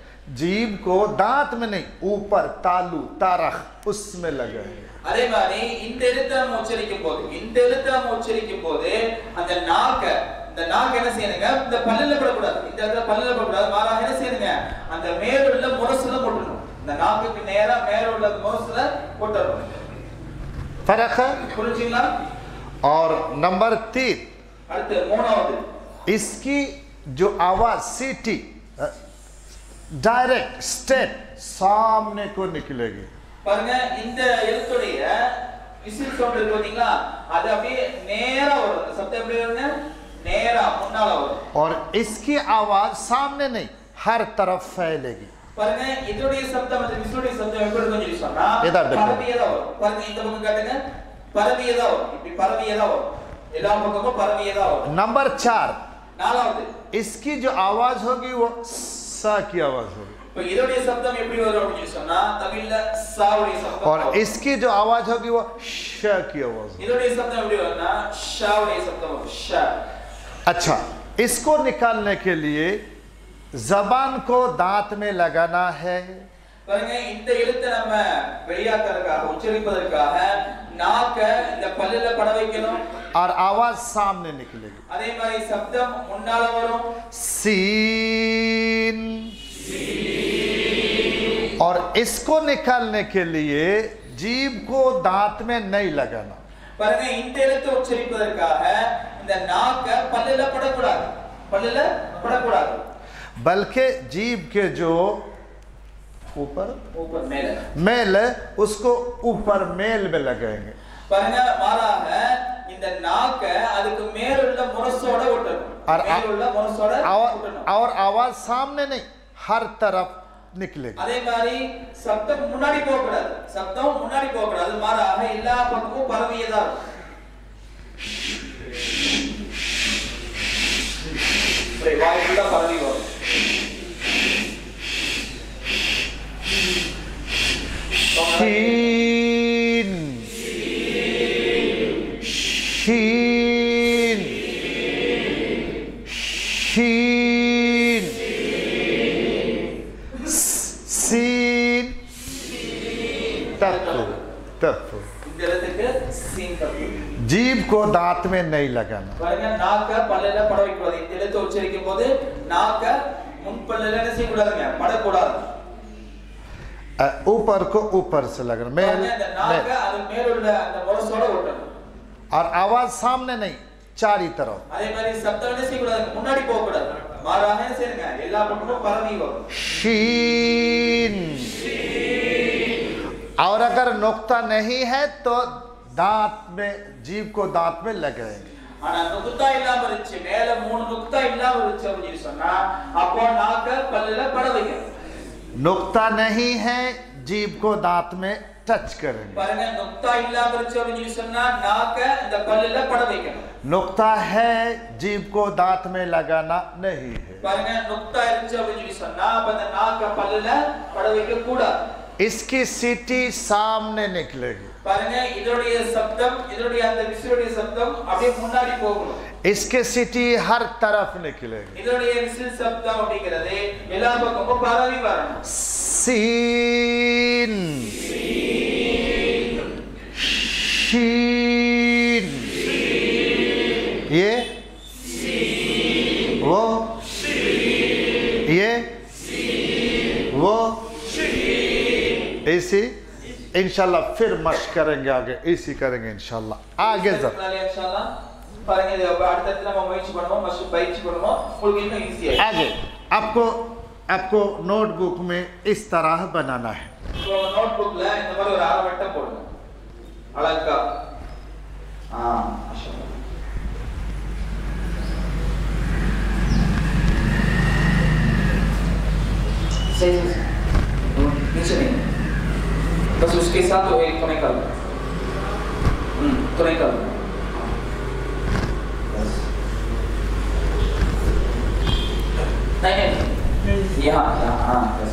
नहीं ऊपर तालू तारख उसमें लगाएंगे அதே மாதிரி இந்த எழுத்தை நம்ம உச்சரிக்கும் போது அந்த நாக்கு என்ன செய்யணுங்க இந்த பல்லுல படக்கூடாது இந்த இடத்துல பல்லுல படக்கூடாது மாறாக என்ன செய்யணுங்க அந்த மேலுள்ள முரசுல போடணும் இந்த நாக்குக்கு நேரா மேலுள்ள முரசுல போடணும் फर्क है புரிஞ்சுங்களா और नंबर 3 அடுத்து மூணாவது इसकी जो आवाज सीटी डायरेक्ट स्ट्रेट सामने को निकलेगी பாருங்க இந்த எழுத்துடைய விசில் சவுண்ட் இருக்கு பாத்தீங்களா அது அப்படியே நேரா வரும் அந்த சத்தம் எப்படி வருங்க நேரா முன்னால வரும் और इसकी आवाज सामने नहीं हर तरफ फैलेगी பாருங்க இதோடைய சத்தம் அந்த விசிலுடைய சத்தம் எப்படி இருக்குன்னு சொல்லி சொன்னா பரவியதா வரும் பாருங்க இந்த பக்கம் காட்டுங்க பரவியதா வரும் இப்படி பரவியதா வரும் எல்லா பக்கமும் பரவியதா வரும் नंबर 4 நாலாவது इसकी जो आवाज होगी वो सा की आवाज होगी இப்போ இதோடைய சத்தம் எப்படி வரும் அப்படின்னு சொன்னா தமிழ்ல சாவுடைய சத்தம் और इसकी जो आवाज होगी वो श की आवाज होगी இதோடைய சத்தம் எப்படி வரும்னா ஷாவுடைய சத்தம் வரும் ஷ अच्छा इसको निकालने के लिए जबान को दांत में लगाना है பாருங்க இந்த எழுத்தை நம்ம வெளியாக்குறதுக்காக உச்சரிப்பதற்காக நாக்க இந்த பல்லுல பட வைக்கணும் और आवाज सामने निकलेगी அதே மாதிரி சப்தம் முன்னால வரும் सीन और इसको निकालने के लिए जीभ को दांत में नहीं लगाना பாருங்க இந்த எழுத்தை உச்சரிப்பதற்காக இந்த நாக்க பல்லுல படக்கூடாது बल्कि जीभ के जो ऊपर मेल है उसको ऊपर मेल में लगाएंगे பாருங்க மாறாக இந்த நாக்க அதுக்கு மேலுள்ள முரசோட ஒட்டணும் மேலுள்ள முரசோட ஒட்டணும் और आवाज सामने नहीं हर तरफ निकलेगी அதே மாதிரி சப்தம் முன்னாடி போக கூடாது மாறாக எல்லா பக்கமும் பரவியதா இருக்கும் வாய்ப்புள்ள பரவி வரும் शीन शीन शीन सीन तक तप्पू। இந்த இடத்துக்கு சீன் தப்பு. जीभ को दांत में नहीं लगाना। பாருங்க நாக்க பல்லுல பட வைக்கக்கூடாது. இந்த இடத்தை உச்சரிக்கும் போது நாக்க முன்பல்லுல என்ன செய்யக்கூடாதுங்க, படக்கூடாது. ऊपर को ऊपर से लगना, मेल நாக்க அது மேலுள்ள அந்த முரசோட ஒட்டணும். और आवाज सामने नहीं, चारी तरफ। அதே மாதிரி சப்தம் என்ன செய்யக்கூடாது, முன்னாடி போக கூடாது, மாறாக என்ன செய்யுங்க, எல்லா பக்கமும் பரவி வரும். शीन। और अगर नुक्ता नहीं है तो दांत में, जीभ को दांत में लगाएंगे। ஆனா நுக்தா இல்லாம இருந்துச்சு, மேல 3 நுக்தா இல்லாம இருந்துச்சு அப்படின்னு சொன்னா அப்போ நாக்க பல்லுல பட வைக்கணும். नुक्ता नहीं है, जीभ को दांत में टच करेंगे। பாருங்க நுக்தா இல்லாம இருந்துச்சு அப்படின்னு சொன்னா நாக்க இந்த பல்லுல பட வைக்கணும். नुक्ता है, जीभ को दांत में लगाना नहीं है। பாருங்க நுக்தா இருந்துச்சு அப்படின்னு சொன்னா அப்ப அந்த நாக்க பல்லுல பட வைக்க கூடாது. इसकी सीटी सामने निकलेगी। பாருங்க இதோடைய சப்தம், இதோடைய அந்த விசிலுடைய சப்தம் அப்படியே முன்னாடி போகணும். इसके सीटी हर तरफ निकलेगी। இதோடைய விசில் சப்தம் அப்படிங்கிறது எல்லா பக்கமும் பரவி வரணும். सीन, शीन, ये वो, ये वो, ऐसी इंशाल्लाह फिर मश्क करेंगे, आगे इसी करेंगे इंशाल्लाह। आगे जब இன்ஷாஅல்லாஹ் பாருங்க இது அடுத்து நம்ம முயற்சி பண்ணுவோம், மஸ்ட் பயிற்சி பண்ணுவோம், உங்களுக்கு இன்னும் ஈஸியா आगे आपको नोटबुक में इस तरह बनाना है। तो நோட்புக்ல இந்த மாதிரி ஒரு அரை வட்டம் போடுங்க அழகா. மாஷாஅல்லாह. सही नीचे नहीं, बस उसके साथ वो एक तो नहीं कर तो नहीं कर नहीं यहाँ हाँ बस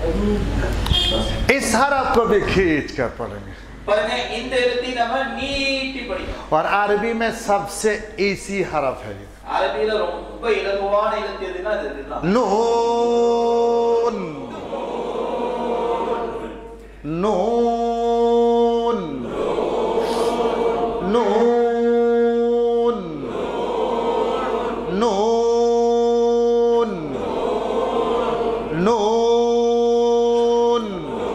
इस हरफ को भी खींच कर पढ़ेंगे। பாருங்க இந்த எழுத்தை நம்ம நீட்டி படிக்கணும். और अरबी में सबसे इजी हरफ है ये। அரபியில ரொம்ப இலகுவான எழுத்து எதுனா அது இதுதான். नून, नून, नून, नून, नून।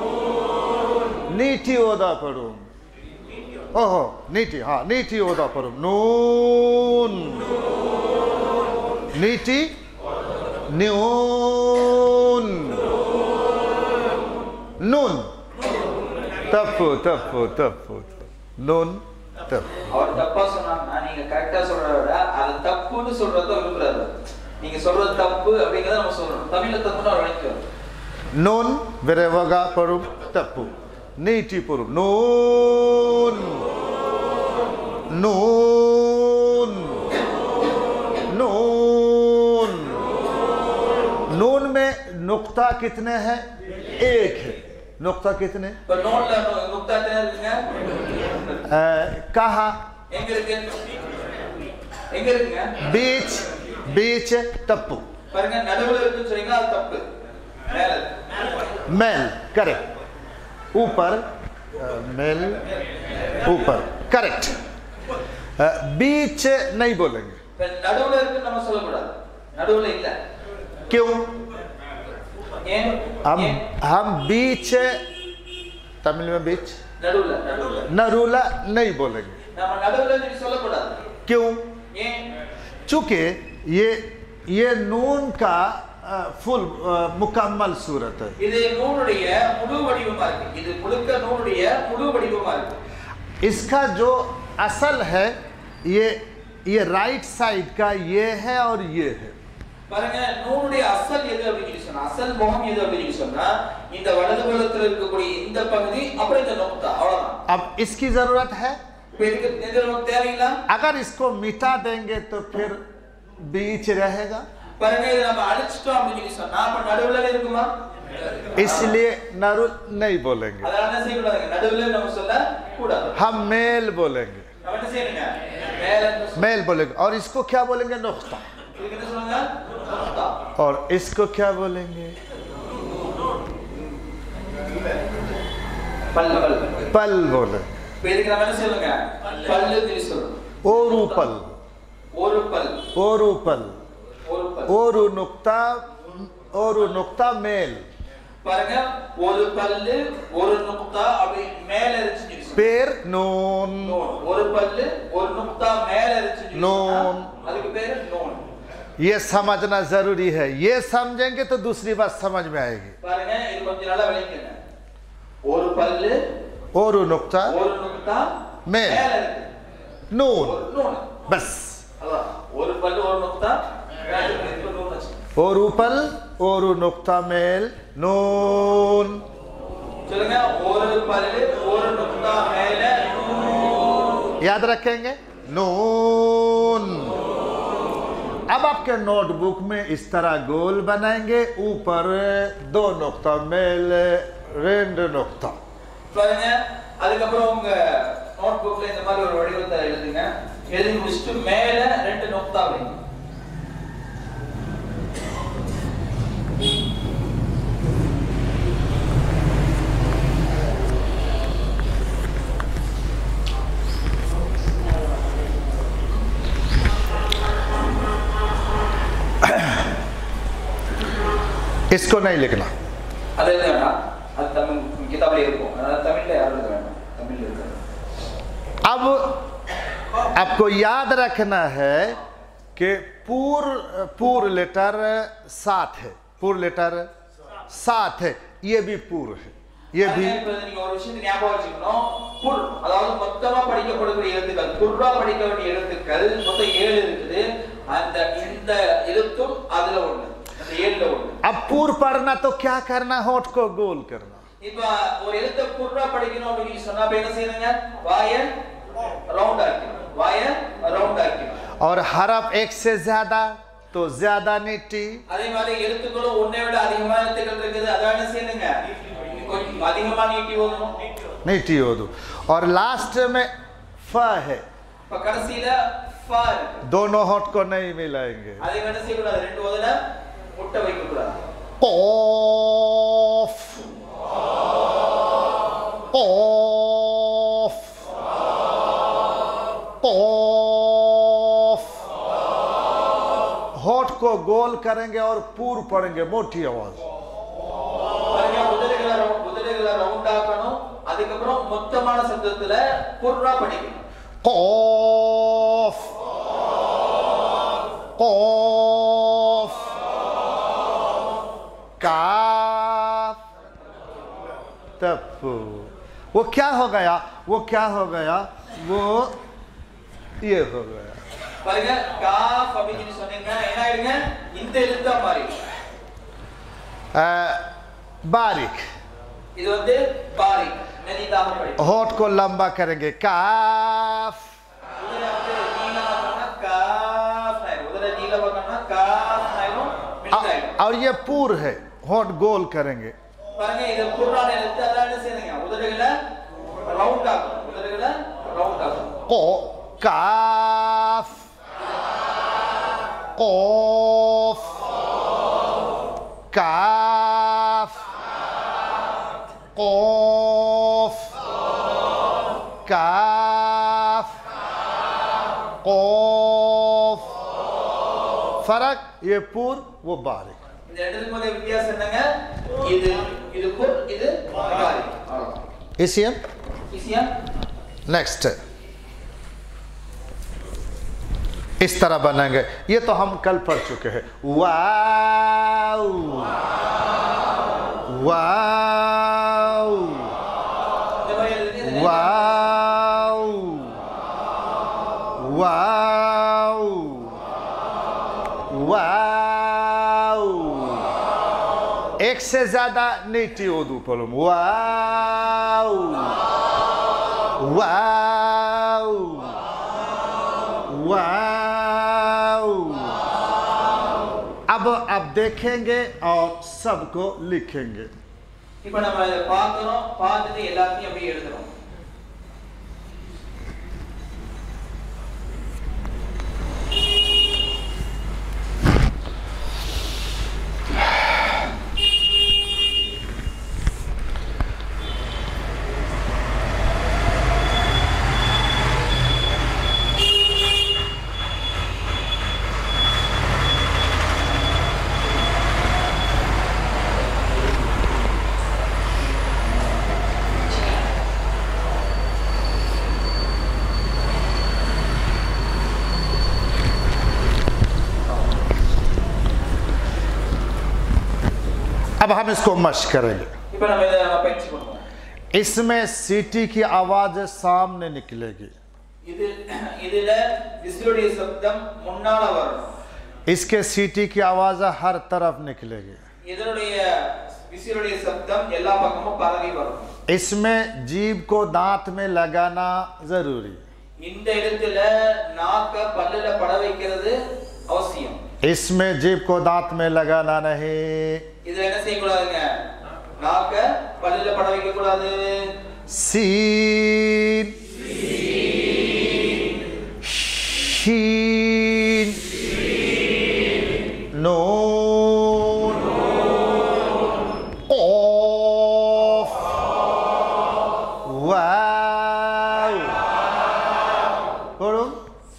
नीटी ओदा पढ़ो। ओहो नीटी, हाँ नीटी ओदा पढ़ो। नून, नीटी, न्यून, नून, तप्पू तप्पू तप्पू, नून तप्पू। அவர் தப்பா சொன்னாங்கன்னா நீங்க கரெக்டா சொல்றத விட அது தப்புன்னு சொல்றத விரும்புறாரு. நீங்க சொல்றது தப்பு அப்படிங்கறத நம்ம சொல்றோம். தமிழ்ல தப்புன்னு அவர் நினைக்கிறார். नून विरेवगा पढ़ो तप्पू, नीटी पढ़ो। नून, नून, नून। नून में नुक्ता कितने हैं? एक है। नुक्ता कितने? இப்ப நோட்ல நுக்தா எத்தனை இருக்குங்க? कहाँ? எங்க இருக்கு? எங்க இருக்குங்க? बीच, बीच तप्पू। பாருங்க நடுவுல இருக்குன்னு சொன்னீங்க அது தப்பு. மேல मेल करेक्ट, ऊपर मेल ऊपर करेक्ट। बीच नहीं बोलेंगे। நடுவுல இருக்குன்னு நம்ம சொல்ல கூடாது. நடுவுல இல்ல. क्यों? ஏன்? हम बीच, तमिल में बीच, நடுவுல नरूला नहीं बोलेंगे। நம்ம நடுவுல நீ சொல்ல கூடாது. क्यों? ஏன்? चूंकि ये नून का फुल मुकम्मल सूरत है। இது நூனுடைய முழு வடிவமா இருக்கு. இது முழுக்க நூனுடைய முழு வடிவமா இருக்கு. इसका जो असल है ये राइट साइड का ये है और ये है। பாருங்க நூனுடைய அசல் எது அப்படினு சொன்னா, அசல் முகம் எது அப்படினு சொன்னா இந்த வலது புறத்துல இருக்கக்கூடிய இந்த பகுதி அப்புறம் இந்த நுக்தா, அவ்வளவுதான். अब इसकी जरूरत है? இதுக்கு எந்த நமக்கு தேவையில்ல. अगर इसको मिटा देंगे तो फिर बीच रहेगा। பாருங்க இத நம்ம அழிச்சிட்டோம் அப்படினு சொன்னா அப்ப நடுவுல இருக்குமா? इसलिए नरुल नहीं बोलेंगे, அதனால என்ன செய்யக்கூடாது, நடுவுல நம்ம சொல்ல கூடாது. हम मेल बोलेंगे। நம்ம என்ன செய்யணுங்க, மேல मेल बोलेंगे। और इसको क्या बोलेंगे? नुक्ता। இதுக்கு என்ன சொல்லுங்க, நுக்தா. और इसको क्या बोलेंगे? பல் பல் पल बोले இப்ப இதுக்கு நம்ம என்ன சொல்லுங்க பல்லு சொல்லி சொல்றோம் ओरू पल ஒரு பல் ओरू पल ஒரு பல் ओरू नुक्ता मेल பாருங்க ஒரு பல்லு ஒரு நுக்தா அப்படி மேல இருந்துச்சு पेर नून ஒரு பல்லு ஒரு நுக்தா மேல இருந்துச்சு नून அதுக்கு பேரு நூன் ये समझना जरूरी है ये समझेंगे तो दूसरी बात समझ में आएगी பாருங்க இது கொஞ்சம் நல்லா விளங்குங்க ஒரு பல்லு ओरू नुक्ता ஒரு நுக்தா मेल மேல இருக்கு नून நூன் बस அதான் ஒரு பல்லு ஒரு நுக்தா மேல இருக்கு நூன் வச்சு ओरू पल ओरू नुक्ता मेल नून சொல்லுங்க ஒரு பல்லு ஒரு நுக்தா மேல याद रखेंगे नून अब आपके नोटबुक में इस तरह गोल बनाएंगे ऊपर 2 नुक्ता मेल 2 नुक्ता பாருங்க அதுக்கு அப்புறம் உங்க நோட்புக்ல இந்த மாதிரி ஒரு வடிவத்தை எழுதுங்க எழுதி முடிச்சிட்டு மேல 2 நுக்தா வைங்க इसको नहीं लिखना அது எழுத வேண்டாம் அது தமிழ் கிதாபில் இருக்கும் அதனால தமிழ்ல யாரும் எழுத வேண்டாம் தமிழ்ல இருக்கு अब आपको याद रखना है कि पूर्व लेटर 7 है पूर्व लेटर 7 है ये भी पूर्व है ये भी இப்ப நீங்க ஒரு விஷயத்தை ஞாபகம் வச்சுக்கணும் புர் அதாவது மொத்தமா படிக்கக்கூடிய எழுத்துக்கள் புர்ரா படிக்க வேண்டிய எழுத்துக்கள் மொத்தம் 7 இருக்குது அந்த இந்த எழுத்தும் அதுல ஒண்ணு அந்த 7ல ஒண்ணு अब पूर्व पढ़ना तो क्या करना होठ को गोल करना இப்ப ஒரு எழுத்தை புர்ரா படிக்கணும் அப்படி சொன்னா என்ன செய்யணுங்க வாய ரவுண்ட் ஆக்கணும் வாய ரவுண்ட் ஆக்கணும் और हरफ एक से ज्यादा तो ज्यादा नीटी அதே மாதிரி எழுத்துக்களும் ஒன்றை விட அதிகமான எழுத்துக்கள் இருக்குது அத என்ன செய்யணுங்க கொஞ்சம் அதிகமா நீட்டி ஓதணும் नीटी ओदू और लास्ट में फ है இப்ப கடைசில ஃப இருக்கு दोनों होठ को नहीं मिलाएंगे அதை என்ன செய்ய கூடாது ரெண்டு ஓதல முட்டை வைக்க கூடாது Off. Off. Off. होठ को गोल करेंगे और पूर्व पढ़ेंगे मोटी आवाज பாருங்க உதடுகளை ரவுண்ட் ஆக்கணும் அதுக்கு அப்புறம் மொத்தமான சத்தத்துல புர்ரா படிக்கணும் Off. Off. काफ तप्पू वो क्या हो गया वो ये हो गया பாருங்க காஃப் அப்படினு சொன்னீங்க என்ன ஆயிடுங்க இந்த எழுத்தா மாறி बारीक இது வந்து பாரிக் மெலிதாக படிக்கணும் होठ को लंबा करेंगे काफ உதட வந்து நீளமாக்கணும்னா காஃப் ஆயிடும் உதட நீளமாக்கணும்னா காஃப் ஆயிடும் மெலிதாயிடும் और ये पूर है होठ गोल करेंगे பாருங்க இது புர்ரான எழுத்து அதான் என்ன செய்யுங்க உதடுகளை ரவுண்ட் ஆக்கணும் உதடுகளை ரவுண்ட் ஆக்கணும் को काफ कोफ काफ कोफ काफ कोफ फर्क ये पूर वो बारीक இந்த ரெண்டுக்கும் மத்திய வித்தியாசம் என்னங்க இது புர் இது பாரிக் इसी ஈஸியா नेक्स्ट इस तरह बनाएंगे ये तो हम कल पढ़ चुके हैं वाव वाव वाव वाव वाव एक से ज्यादा नीटी ओदू पढ़ूं वाव वाव वाव अब आप देखेंगे और सबको लिखेंगे இப்போ நம்ம இத பார்க்கறோம் பார்த்துட்டு எல்லாத்தையும் அப்படியே எழுதுறோம் अब हम इसको मश्क करेंगे। இப்ப நம்ம இத பயிற்சி பண்ணுவோம். इसमें सीटी की आवाज सामने निकलेगी, இதுல விசிலுடைய சப்தம் முன்னால வரணும். इसके सीटी की आवाज हर तरफ निकलेगी, இதனுடைய விசிலுடைய சப்தம் எல்லா பக்கமும் பரவி வரும். इसमें जीभ को दांत में लगाना जरूरी, இந்த இடத்துல நாக்க பல்லுல பட வைக்கிறது அவசியம். इसमें जीभ को दांत में लगाना नहीं। இதுல என்ன செய்ய கூடாதுங்க? நாக்க பல்லுல பட வைக்க கூடாது. सीन शीन नून ऑफ वाव पढ़ो।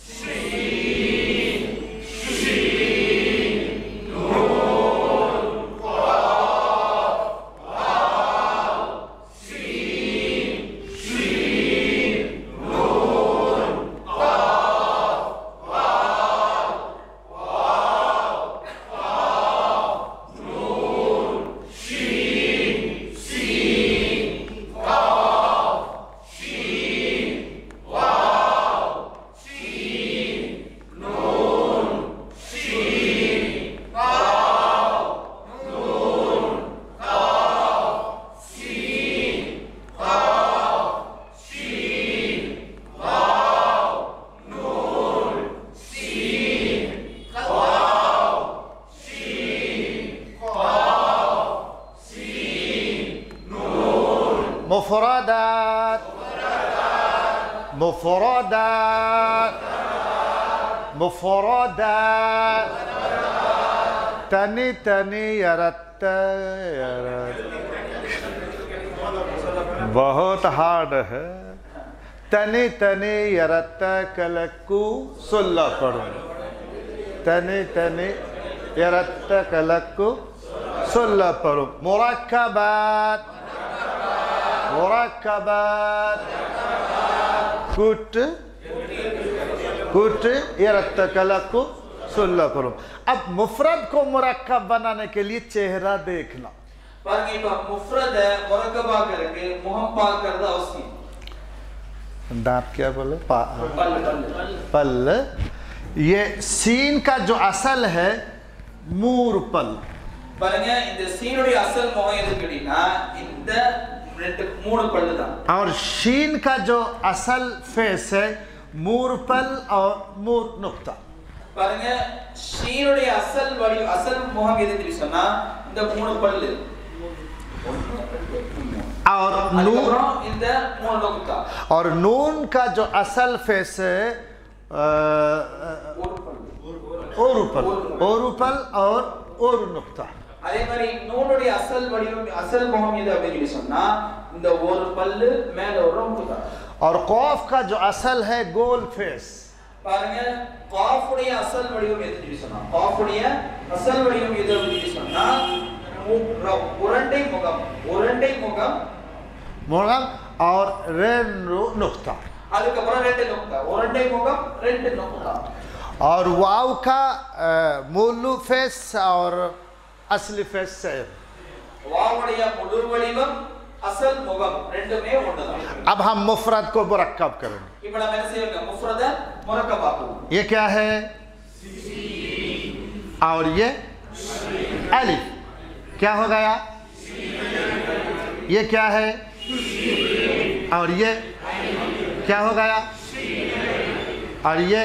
مفردات مفردات مفردات تني تني يرت يرت बहुत हार्ड है। तनी तनी यरत कलक्कू सुल्ला पढ़ो। तनी तनी यरत कलक्कू सुल्ला पढ़ो। मुरक्कबात मुरक्कबात कुट कुट यरत्तकलक्कु सुल्ला करो। अब मुफरद को मुरक्कब बनाने के लिए चेहरा देखना। பாருங்க இப்ப முஃப்ரத முரக்கபா करके முகம் பார்க்கிறது அவசியம். दांत क्या बोले? பல் पल। ये सीन का जो असल है मूर पल। பாருங்க இந்த சீனுடைய அசல் முகம் எதுக்குன்னா இந்த ரெண்டு மூணு பல்லு தான். और शीन का जो असल फेस है मूर पल और मूर नुक्ता। பாருங்க ஷீனுடைய அசல் வடி அசல் முகம் எதுன்னு சொன்னா இந்த மூணு பல்லு और नून இந்த மூணு नुक्ता। और नून का जो असल फेस है ओरुपल ओरुपल और ओरु नुक्ता। அதே மாதிரி நூனுடைய அசல் வடிவம் அசல் முகம் எது அப்படின்னு சொன்னா இந்த ஒரு பல்லு மேல ஒரு नुक्ता। और कौफ का जो असल है गोल फेस। பாருங்க காஃபுடைய அசல் வடிவம் எதுன்னு சொன்னா காஃபுடைய அசல் வடிவம் எது அப்படின்னு சொன்னா உருண்டை முகம் मुरम और रेनु नुक्ता। அதுக்கப்புறம் ரெண்டு नुक्ता உருண்டை முகம் ரெண்டு नुक्ता। और वाव का मूलू फेस और असली फेस सेम। வாவுடைய முழு வடிவம் அசல் முகம் ரெண்டுமே ஒண்ணுதான்। अब हम मुफरद को मुरक्कब करेंगे। இப்போ நம்ம என்ன செய்யணும்? முஃப்ரத முரக்கப் ஆக்குவோம்। ये क्या है? और ये अलिफ क्या हो गया? ये क्या है? और ये क्या हो गया? और ये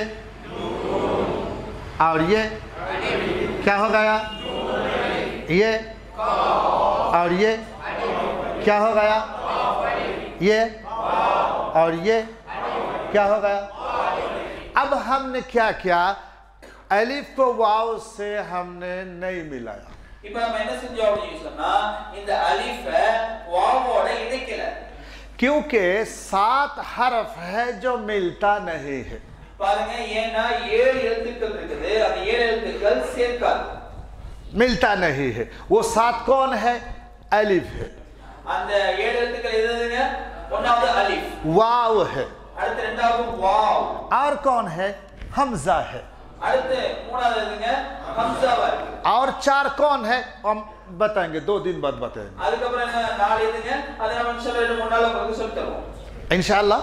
क्या हो गया? ये और ये क्या हो गया? ये और ये क्या हो गया? अब हमने क्या किया? अलिफ को वाव से हमने नहीं मिलाया। இப்போ நம்ம என்ன செஞ்சோம் அப்படின்னு சொன்னா இந்த அலிஃப வாவோட இணைக்கல। क्योंकि 7 हरफ है जो मिलता नहीं है। பாருங்க ஏன்னா 7 எழுத்துக்கள் இருக்குது, அந்த 7 எழுத்துக்கள் சேர்க்காது, मिलता नहीं है। वो 7 कौन है? अलिफ है। அந்த 7 எழுத்துக்கள் எதுங்க? ஒன்னாவது அலிஃப், वाव है। அடுத்து இரண்டாவது வாவ், और कौन है? हमजा है। அடுத்து மூணாவது எதுங்க? ஹம்ஸாவா இருக்கு। और 4 कौन है? बताएंगे, 2 दिन बाद बताएंगे அதுக்கப்புறம் என்ன நாள் எதுங்க அதை நம்ம இன்ஷாஅல்லாஹ் 2-3 நாள்ல உங்களுக்கு சொல்லி தருவோம் इंशाअल्लाह।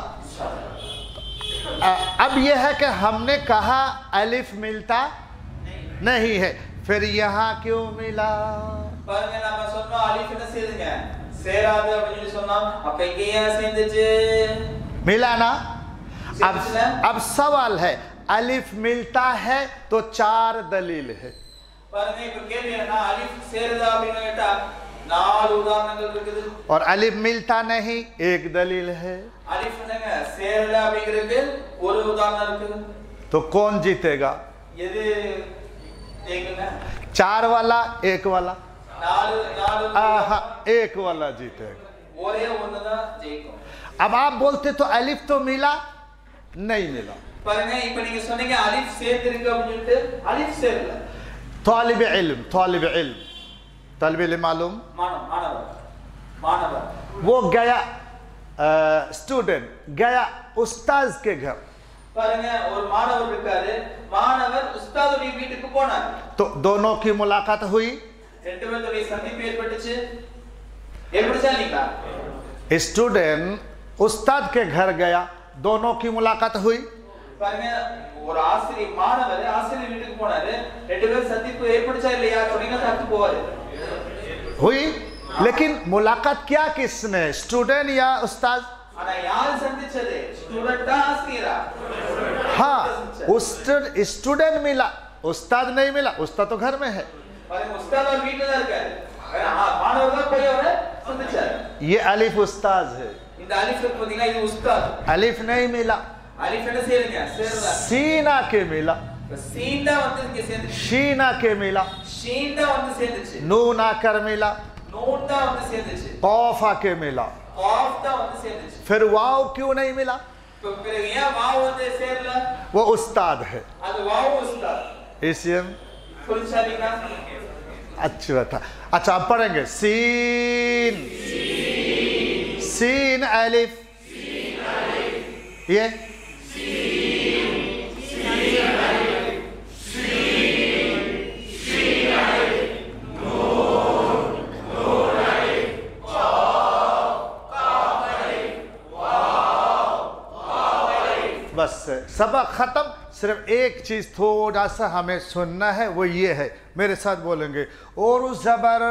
अब यह है कि हमने कहा अलिफ मिलता नहीं है, फिर यहाँ क्यों मिला? பாருங்க நாம சொன்னோம் அலிஃப் என்ன செய்யுதுங்க சேராது அப்படி சொல்லி சொன்னோம், அப்ப இங்க ஏன் சேர்ந்துச்சு? मिला ना? अब सवाल है अलिफ मिलता है तो 4 दलील है। பாருங்க இப்ப கேள்வி என்ன, அலிஃப் சேருதா அப்படினு கேட்டா 4 உதாரணங்கள் இருக்குது, और अलिफ मिलता नहीं 1 दलील है। அலிஃப் என்னங்க சேரல அப்படிங்கிறதுக்கு ஒரு உதாரணம் இருக்குது। तो कौन जीतेगा? எது ஜெயிக்குங்க? 4 वाला 1 वाला? 4 1 वाला जीतेगा। ஒரே ஒண்ணுதான் ஜெயிக்கும்। अब आप बोलते तो अलिफ तो मिला, नहीं मिला। பாருங்க இப்ப நீங்க சொன்னீங்க அலிஃப் சேர்ந்திருக்கு அப்படினு சொல்லிட்டு अलिफ சேரல। तालिब इल्म मालूम, मानवर वो गया स्टूडेंट गया उस्ताद के घर, பாருங்க ஒரு மாணவர் இருக்காரு, மாணவர் உஸ்தாதுடைய வீட்டுக்கு போனார், तो दोनों की मुलाकात हुई, ரெண்டு பேருடைய சந்திப்பு ஏற்பட்டுச்சு, எப்படி சொல்றீங்களா? स्टूडेंट उस्ताद के घर गया, दोनों की मुलाकात हुई, பாருங்க ஒரு ஆசிரியர் மாணவர் ஆசிரியர் வீட்டுக்கு போனாரு, ரெண்டு பேரும் சந்திப்பு ஏற்பட்டுச்சா இல்லையா சொன்னீங்கன்னா தப்பு போவாரு। हुई, लेकिन मुलाकात क्या किसने, स्टूडेंट या उस्ताद? ஆனா யார் சந்திச்சது, ஸ்டூடெண்டா ஆசிரியரா? हाँ, स्टूडेंट मिला, उस्ताद नहीं मिला, उस्ताद तो घर में है। பாருங்க உஸ்தாத் அவர் வீட்ல தான் இருக்காரு, மாணவர் தான் போய் அவரை சந்திச்சாரு। ये अलिफ उस्ताद है, இந்த அலிஃப் பாத்தீங்கன்னா இது உஸ்தாத், अलिफ नहीं मिला, அலிஃப் என்ன சேருங்க சேரல, सीना के मिला, சீண்டா வந்து இங்க சேர்ந்துச்சு, शीना के मिला, ஷீண்டா வந்து சேர்ந்துச்சு, नून आकर मिला, நூன் தான் வந்து சேர்ந்துச்சு, कौफ आके मिला, காஃப் தான் வந்து சேர்ந்துச்சு, फिर वाव क्यों नहीं मिला? तो பிறகு ஏன் வாவ் வந்து சேரல? वो उस्ताद है, அது வாவ் உஸ்தாத் इसलिए புரிஞ்சாதீங்களா? अच्छा था। अच्छा अब पढ़ेंगे सीन सीन अलिफ, ये बस सबक खत्म। सिर्फ एक चीज थोड़ा सा हमें सुनना है, वो ये है, मेरे साथ बोलेंगे और जबर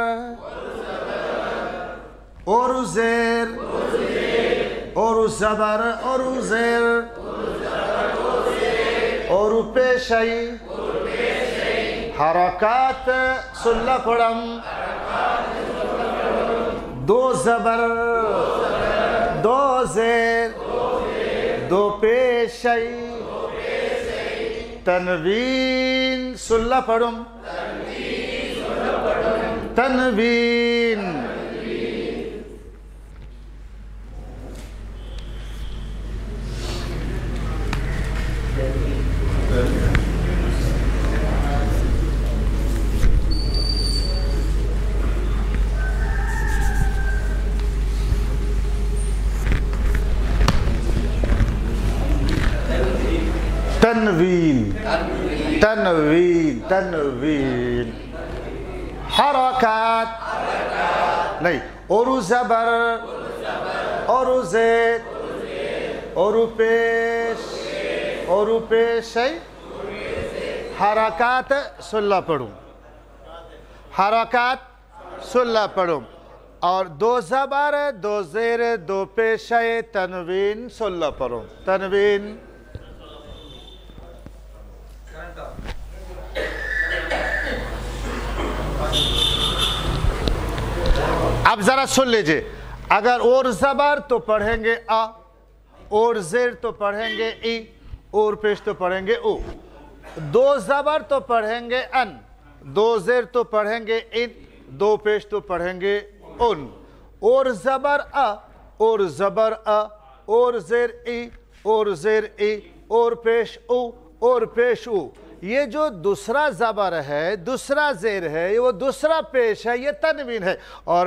और जेर और जबर और जेर और पेशई हरकत सुल्लपड़म, 2 जबर 2 जेर 2 पेशई तनवीन सुल्लपड़म, तनवीन तनवीन तनवीन तनवीन हरकत नहीं, और जबर और जेर और पेश हरकत सुल्ला पढ़ूं, हरकत सुल्ला पढ़ूं, और 2 जबर 2 जेर 2 पेशे तनवीन सुल्ला पढ़ूं, तनवीन। अब जरा सुन लीजिए, अगर और जबर तो पढ़ेंगे आ, और जेर तो पढ़ेंगे ई, और पेश तो पढ़ेंगे ओ, 2 जबर तो पढ़ेंगे अन, 2 जेर तो पढ़ेंगे इन, 2 पेश तो पढ़ेंगे उन, और जबर आ, और जबर आ, और जेर ई, और जेर ई, और पेश ओ, और पेश ओ। ये जो दूसरा जबर है, दूसरा जेर है, वो दूसरा पेश है, ये तनवीन है। और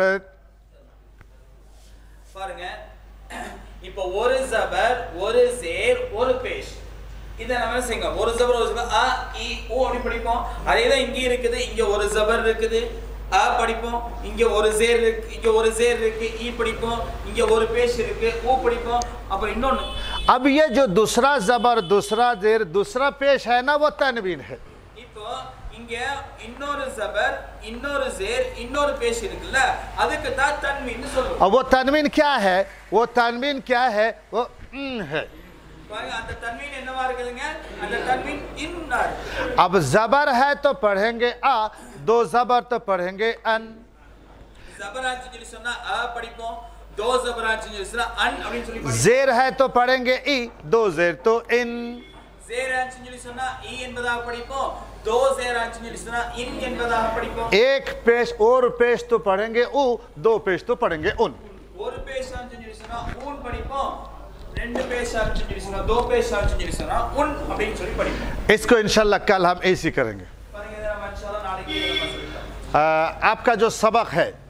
பாருங்க இப்போ ஒரு ஜபர் ஒரு ஜேர் ஒரு பேஷ், இத நம்ம செய்யுங்க, ஒரு ஜபர் ஒரு ஜபர் அ இ ஓ அப்படி படிப்போம், அதே தான் இங்க இருக்குது, இங்க ஒரு ஜபர் இருக்குது, அ படிப்போம், இங்க ஒரு ஜேர் இருக்கு, இங்க ஒரு ஜேர் இருக்கு, ஈ படிப்போம், இங்க ஒரு பேஷ் இருக்கு, ஊ படிப்போம். அப்புறம் இன்னொன்னு, अब ये जो दूसरा जबर, दूसरा जेर, दूसरा पेश है ना, वो तनवीन है। இப்போ இங்க இன்னொரு ஜபர், இன்னொரு ஜேர், இன்னொரு பேஷ் இருக்குல்ல, அதுக்கு தான் தன்வீன் சொல்றோம். अब वो तनवीन क्या है? वो तनवीन क्या है? वो है। பாருங்க, அந்த தன்வீன் என்னவா இருக்குதுங்க? அந்த தன்வீன் இன்னா இருக்கு. अब जबर है तो पढ़ेंगे आ, दो जबर तो पढ़ेंगे अन। ஜபர் ஆச்சு சொல்லி சொன்னா அ படிப்போம், दो जबर आंच சொல்லி अन அப்படினு சொல்லி படிப்போம். जेर है तो पढ़ेंगे ई, दो जेर तो इन। जेर आंच சொல்லி சொன்னா ஈ என்பதாக படிப்போம், दो जेर आंच சொல்லி சொன்னா இன் என்பதாக படிப்போம். एक पेश और पेश तो पढ़ेंगे ऊ, दो पेश तो पढ़ेंगे उन। ஒரு பேஷ் ஆंच சொல்லி சொன்னா ஊன் படிப்போம், ரெண்டு பேஷ் ஆंच சொல்லி சொன்னா दो பேஷ் ஆंच சொல்லி சொன்னா உன் அப்படினு சொல்லி படிப்போம். इसको इंशाल्लाह कल हम ऐसे करेंगे। பாருங்க, இத நம்ம இன்ஷாஅல்லாஹ் நாளைக்கு நம்ம சொல்லிக்கலாம். आपका जो सबक है